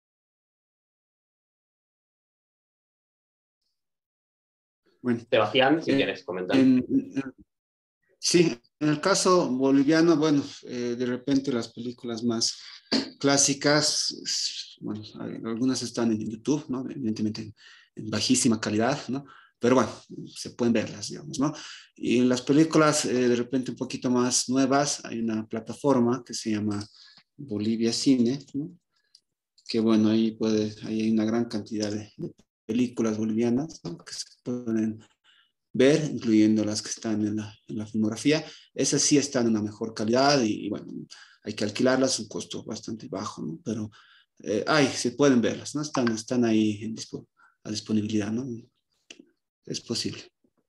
Bueno, Sebastián, si eh, quieres comentar. En, sí, en el caso boliviano, bueno, eh, de repente las películas más clásicas, bueno, algunas están en YouTube, ¿no? Evidentemente en, en bajísima calidad, ¿no? Pero bueno, se pueden verlas, digamos, ¿no? Y en las películas, eh, de repente un poquito más nuevas, hay una plataforma que se llama Bolivia Cine, ¿no? Que bueno, ahí, puede, ahí hay una gran cantidad de, de películas bolivianas, ¿no? Que se pueden ver, incluyendo las que están en la, en la filmografía. Esas sí están en una mejor calidad y, y bueno, hay que alquilarlas, un costo bastante bajo, ¿no? Pero eh, ay, se pueden verlas, ¿no? Están, están ahí en dispo, a disponibilidad, ¿no? Es posible.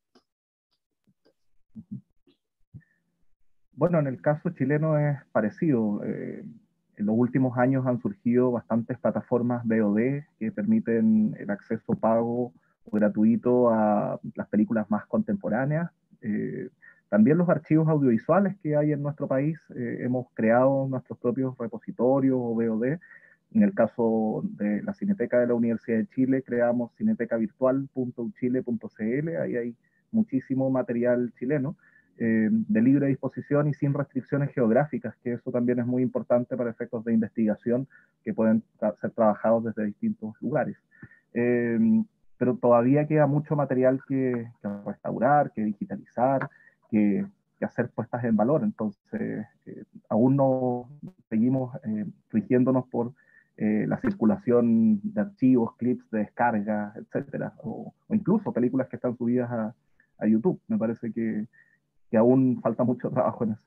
Bueno, en el caso chileno es parecido. Eh, en los últimos años han surgido bastantes plataformas V O D que permiten el acceso pago o gratuito a las películas más contemporáneas. Eh, también los archivos audiovisuales que hay en nuestro país. Eh, hemos creado nuestros propios repositorios o V O D. En el caso de la Cineteca de la Universidad de Chile, creamos cineteca virtual punto u chile punto c l. Ahí hay muchísimo material chileno. Eh, de libre disposición y sin restricciones geográficas, que eso también es muy importante para efectos de investigación que pueden tra ser trabajados desde distintos lugares. Eh, pero todavía queda mucho material que, que restaurar, que digitalizar, que, que, hacer puestas en valor. Entonces, eh, aún no seguimos eh, rigiéndonos por eh, la circulación de archivos, clips de descarga, etcétera, o, o incluso películas que están subidas a, a YouTube. Me parece que que aún falta mucho trabajo en eso.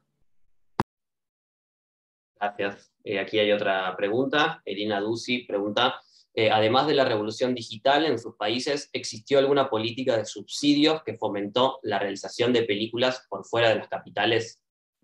Gracias. Eh, aquí hay otra pregunta. Elina Dusi pregunta, eh, además de la revolución digital en sus países, ¿existió alguna política de subsidios que fomentó la realización de películas por fuera de las capitales?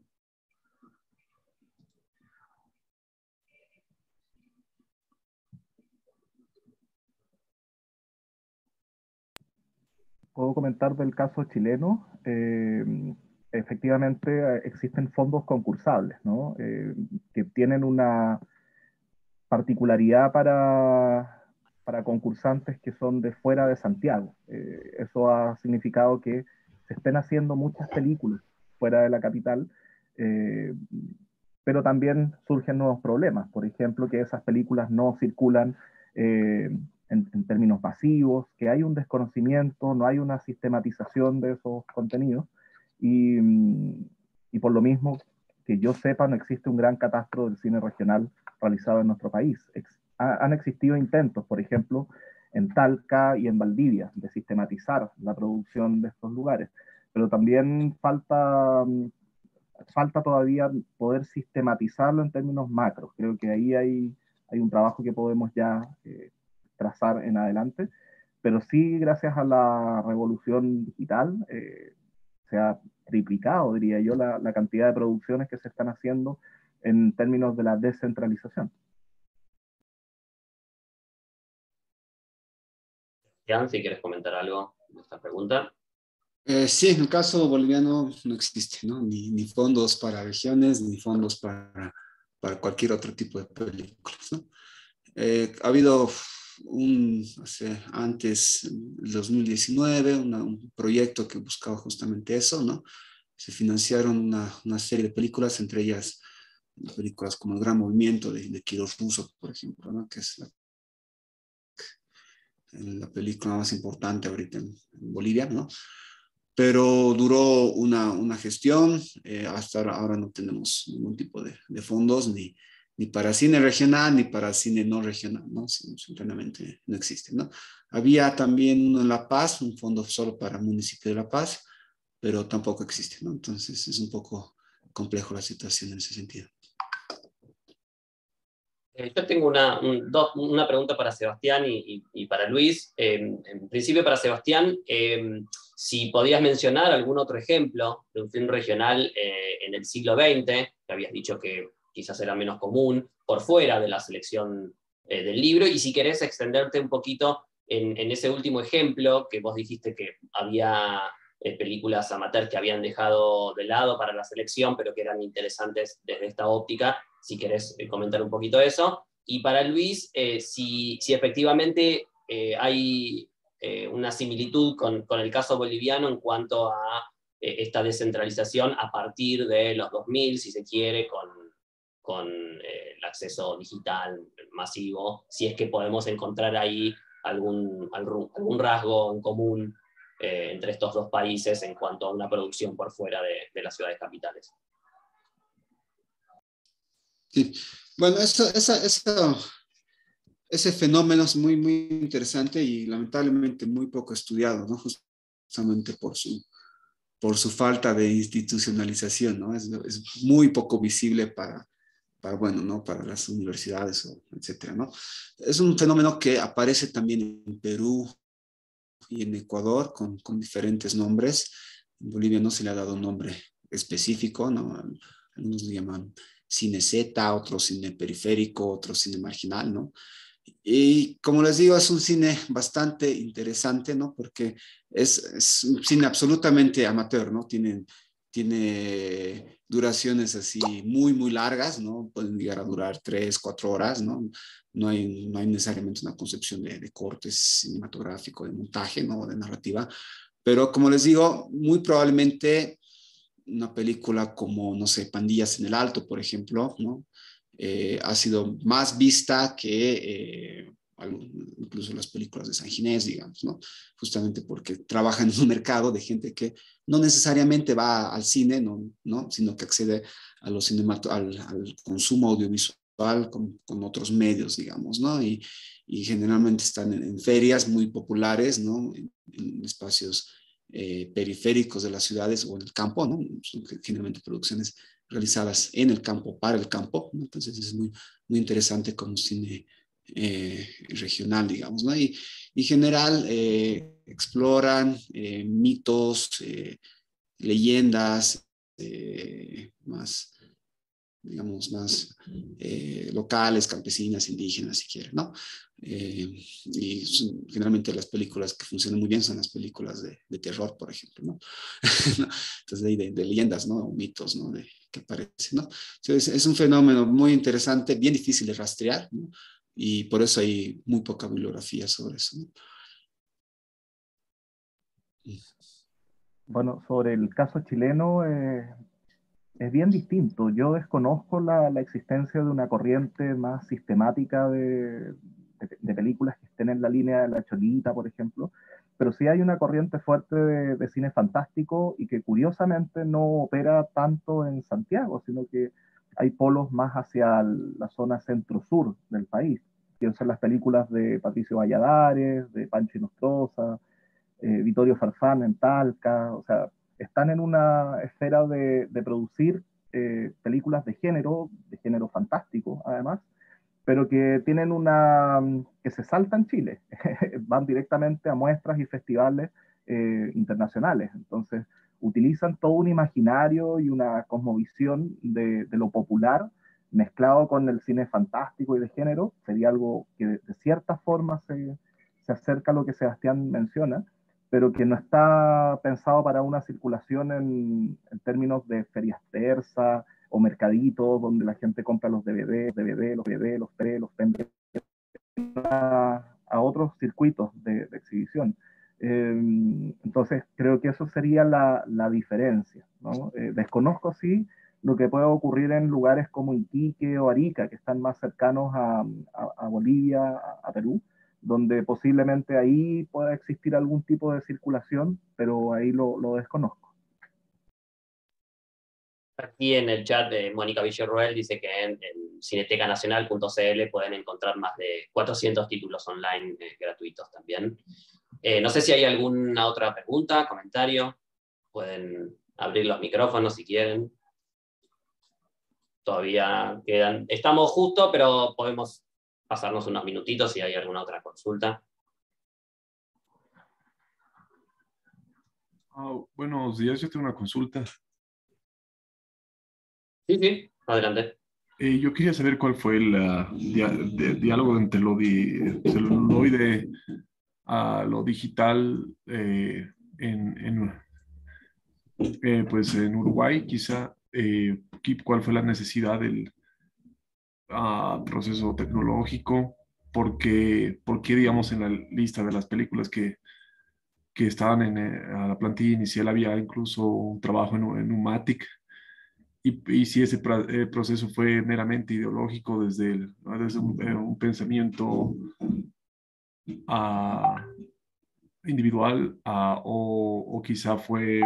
Puedo comentar del caso chileno. Eh, efectivamente existen fondos concursables, ¿no? Eh, que tienen una particularidad para, para concursantes que son de fuera de Santiago. Eh, eso ha significado que se estén haciendo muchas películas fuera de la capital, eh, pero también surgen nuevos problemas. Por ejemplo, que esas películas no circulan eh, en, en términos masivos, que hay un desconocimiento, no hay una sistematización de esos contenidos, y, y por lo mismo que yo sepa, no existe un gran catastro del cine regional realizado en nuestro país. Ex ha, han existido intentos, por ejemplo, en Talca y en Valdivia, de sistematizar la producción de estos lugares, pero también falta, falta todavía poder sistematizarlo en términos macros. Creo que ahí hay, hay un trabajo que podemos ya eh, trazar en adelante, pero sí, gracias a la revolución digital, eh, se ha triplicado, diría yo, la, la cantidad de producciones que se están haciendo en términos de la descentralización. Jan, si quieres comentar algo de esta pregunta. Eh, sí, en el caso boliviano no existe, ¿no? Ni, ni fondos para regiones, ni fondos para, para cualquier otro tipo de películas, ¿no? Eh, ha habido un, o sea, antes, el dos mil diecinueve, una, un proyecto que buscaba justamente eso, ¿no? Se financiaron una, una serie de películas, entre ellas películas como El Gran Movimiento de, de Quirós Russo, por ejemplo, ¿no? Que es la, la película más importante ahorita en, en Bolivia, ¿no? Pero duró una, una gestión, eh, hasta ahora, ahora no tenemos ningún tipo de, de fondos, ni, ni para cine regional, ni para cine no regional, ¿no? Simplemente no existe, ¿no? Había también uno en La Paz, un fondo solo para el municipio de La Paz, pero tampoco existe, ¿no? Entonces es un poco complejo la situación en ese sentido. Eh, yo tengo una, un, dos, una pregunta para Sebastián y, y, y para Luis. Eh, en principio para Sebastián, eh, si podías mencionar algún otro ejemplo de un film regional eh, en el siglo veinte, que habías dicho que quizás era menos común, por fuera de la selección eh, del libro, y si querés extenderte un poquito en, en ese último ejemplo, que vos dijiste que había eh, películas amateur que habían dejado de lado para la selección, pero que eran interesantes desde esta óptica, si querés eh, comentar un poquito eso. Y para Luis, eh, si, si efectivamente eh, hay eh, una similitud con, con el caso boliviano en cuanto a eh, esta descentralización a partir de los dos mil, si se quiere, con, con eh, el acceso digital masivo, si es que podemos encontrar ahí algún, algún, algún rasgo en común eh, entre estos dos países en cuanto a una producción por fuera de, de las ciudades capitales. Sí, bueno, eso, esa, esa, ese fenómeno es muy, muy interesante y lamentablemente muy poco estudiado, ¿no? Justamente por su, por su falta de institucionalización, ¿no? Es, es muy poco visible para, para, bueno, ¿no? Para las universidades, o etcétera, ¿no? Es un fenómeno que aparece también en Perú y en Ecuador con, con diferentes nombres. En Bolivia no se le ha dado un nombre específico, ¿no? Algunos le llaman cine Z, otros cine periférico, otros cine marginal, ¿no? Y como les digo, es un cine bastante interesante, ¿no? Porque es, es un cine absolutamente amateur, ¿no? Tiene, tiene duraciones así muy, muy largas, ¿no? Pueden llegar a durar tres, cuatro horas, ¿no? No hay, no hay necesariamente una concepción de, de cortes cinematográfico, de montaje, ¿no? De narrativa. Pero como les digo, muy probablemente una película como, no sé, Pandillas en el Alto, por ejemplo, ¿no? Eh, ha sido más vista que eh, incluso las películas de San Ginés, digamos, ¿no? Justamente porque trabajan en un mercado de gente que no necesariamente va al cine, ¿no? ¿no? Sino que accede a los al, al consumo audiovisual con, con otros medios, digamos, ¿no? Y, y generalmente están en, en ferias muy populares, ¿no? En, en espacios eh, periféricos de las ciudades o en el campo, ¿no? Son generalmente producciones realizadas en el campo, para el campo, ¿no? Entonces es muy, muy interesante como cine eh, regional, digamos, ¿no? Y en general eh, exploran eh, mitos, eh, leyendas eh, más, digamos, más eh, locales, campesinas, indígenas, si quieren, ¿no? Eh, y son, generalmente las películas que funcionan muy bien son las películas de, de terror, por ejemplo, ¿no? Entonces, de, de, de leyendas, ¿no? O mitos, ¿no? De, que aparecen, ¿no? Entonces, es un fenómeno muy interesante, bien difícil de rastrear, ¿no? Y por eso hay muy poca bibliografía sobre eso, ¿no? Bueno, sobre el caso chileno, eh, es bien distinto. Yo desconozco la, la existencia de una corriente más sistemática de, de, de películas que estén en la línea de La Cholita, por ejemplo. pero sí hay una corriente fuerte de, de cine fantástico y que curiosamente no opera tanto en Santiago, sino que hay polos más hacia el- la zona centro-sur del país. Pienso en las películas de Patricio Valladares, de Pancho Inostroza, eh, Vittorio Farfán en Talca, o sea, están en una esfera de, de producir eh, películas de género, de género fantástico además, pero que tienen una, que se saltan Chile, van directamente a muestras y festivales eh, internacionales, entonces utilizan todo un imaginario y una cosmovisión de, de lo popular mezclado con el cine fantástico y de género, sería algo que de, de cierta forma se, se acerca a lo que Sebastián menciona, pero que no está pensado para una circulación en, en términos de ferias persas o mercaditos donde la gente compra los D V D, D V D, los D V D, los P D, los pendrive a, a otros circuitos de, de exhibición. Eh, entonces, creo que eso sería la, la diferencia, ¿no? Eh, desconozco, sí, lo que puede ocurrir en lugares como Iquique o Arica, que están más cercanos a, a, a Bolivia, a, a Perú, donde posiblemente ahí pueda existir algún tipo de circulación, pero ahí lo, lo desconozco. Aquí en el chat de Mónica Villarroel dice que en, en cineteca nacional punto c l pueden encontrar más de cuatrocientos títulos online eh, gratuitos también. Eh, no sé si hay alguna otra pregunta, comentario. Pueden abrir los micrófonos si quieren. Todavía quedan. Estamos justo, pero podemos pasarnos unos minutitos si hay alguna otra consulta. Oh, buenos días, yo tengo una consulta. Sí, sí, adelante. Eh, yo quería saber cuál fue el uh, dia de, diálogo entre lo di celuloide a lo digital eh, en, en, eh, pues en Uruguay, quizá, eh, cuál fue la necesidad del uh, proceso tecnológico, porque, porque, digamos, en la lista de las películas que, que estaban en eh, a la plantilla inicial había incluso un trabajo en, en Umatic. Y, y si ese pra, eh, proceso fue meramente ideológico desde, el, ¿no? desde un, eh, un pensamiento uh, individual uh, o, o, quizá fue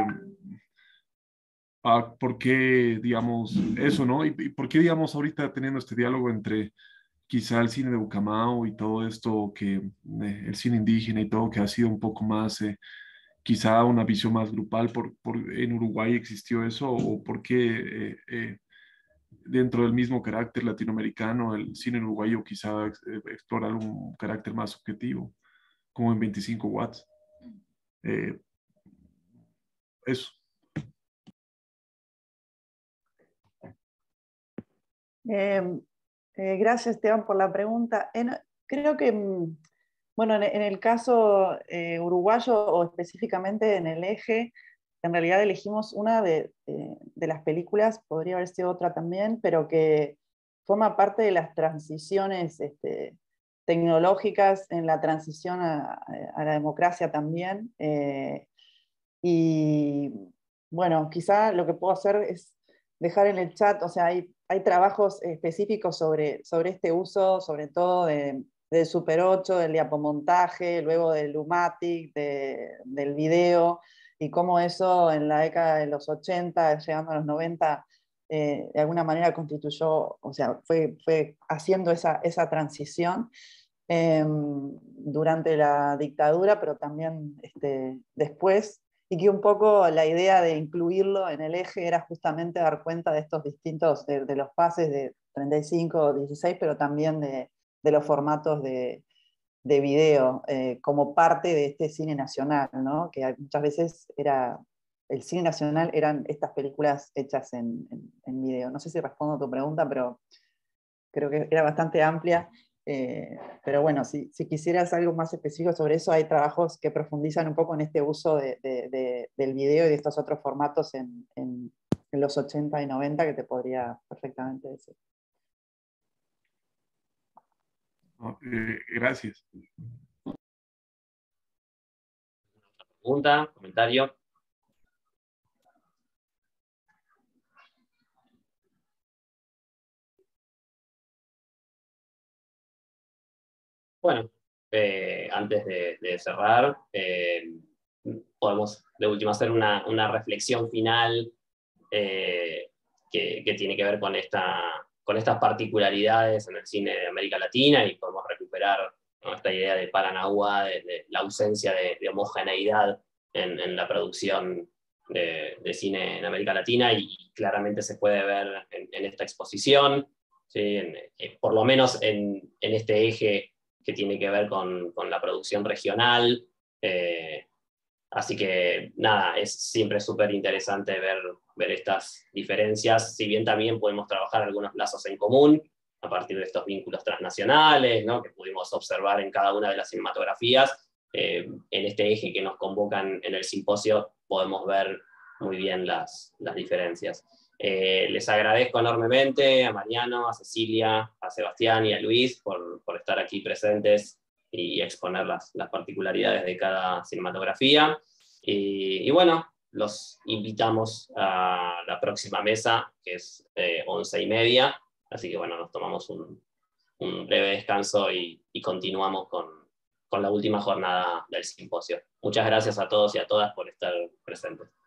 uh, por qué, digamos, eso, ¿no? Y, y por qué, digamos, ahorita teniendo este diálogo entre quizá el cine de Bucamau y todo esto, que eh, el cine indígena y todo, que ha sido un poco más... Eh, quizá una visión más grupal, por, por, en Uruguay existió eso, o por qué eh, eh, dentro del mismo carácter latinoamericano el cine uruguayo quizá eh, explorar un carácter más subjetivo, como en veinticinco watts. Eh, eso. Eh, eh, gracias, Esteban, por la pregunta. En, creo que, bueno, en, en el caso eh, uruguayo o específicamente en el eje, en realidad elegimos una de, de, de las películas, podría haber sido otra también, pero que forma parte de las transiciones este, tecnológicas en la transición a, a la democracia también. Eh, y bueno, quizá lo que puedo hacer es dejar en el chat, o sea, hay, hay trabajos específicos sobre, sobre este uso, sobre todo de, del Super ocho, del diapomontaje, luego del Lumatic, de, del video, y cómo eso en la década de los ochenta, llegando a los noventa, eh, de alguna manera constituyó, o sea, fue, fue haciendo esa, esa transición eh, durante la dictadura, pero también este, después, y que un poco la idea de incluirlo en el eje era justamente dar cuenta de estos distintos, de, de los pases de treinta y cinco, dieciséis, pero también de, de los formatos de, de video, eh, como parte de este cine nacional, ¿no? Que muchas veces era, el cine nacional eran estas películas hechas en, en, en video. No sé si respondo a tu pregunta, pero creo que era bastante amplia. Eh, pero bueno, si, si, quisieras algo más específico sobre eso, hay trabajos que profundizan un poco en este uso de, de, de, del video y de estos otros formatos en, en, en los ochenta y noventa que te podría perfectamente decir. Oh, eh, gracias. Pregunta, comentario. Bueno, eh, antes de, de cerrar, eh, podemos de última hacer una, una reflexión final eh, que, que tiene que ver con, esta, con estas particularidades en el cine de América Latina, y podemos recuperar, ¿no?, esta idea de Paranagua, de, de la ausencia de, de homogeneidad en, en la producción de, de cine en América Latina, y claramente se puede ver en, en esta exposición, ¿sí? En, en, por lo menos en, en este eje que tiene que ver con, con la producción regional. Eh, así que nada, es siempre súper interesante ver, ver estas diferencias, si bien también podemos trabajar algunos lazos en común a partir de estos vínculos transnacionales, ¿no?, que pudimos observar en cada una de las cinematografías. Eh, en este eje que nos convocan en el simposio podemos ver muy bien las, las diferencias. Eh, les agradezco enormemente a Mariano, a Cecilia, a Sebastián y a Luis por, por estar aquí presentes y exponer las, las particularidades de cada cinematografía. Y, y bueno, los invitamos a la próxima mesa, que es eh, once y media, así que bueno, nos tomamos un, un breve descanso y, y continuamos con, con la última jornada del simposio. Muchas gracias a todos y a todas por estar presentes.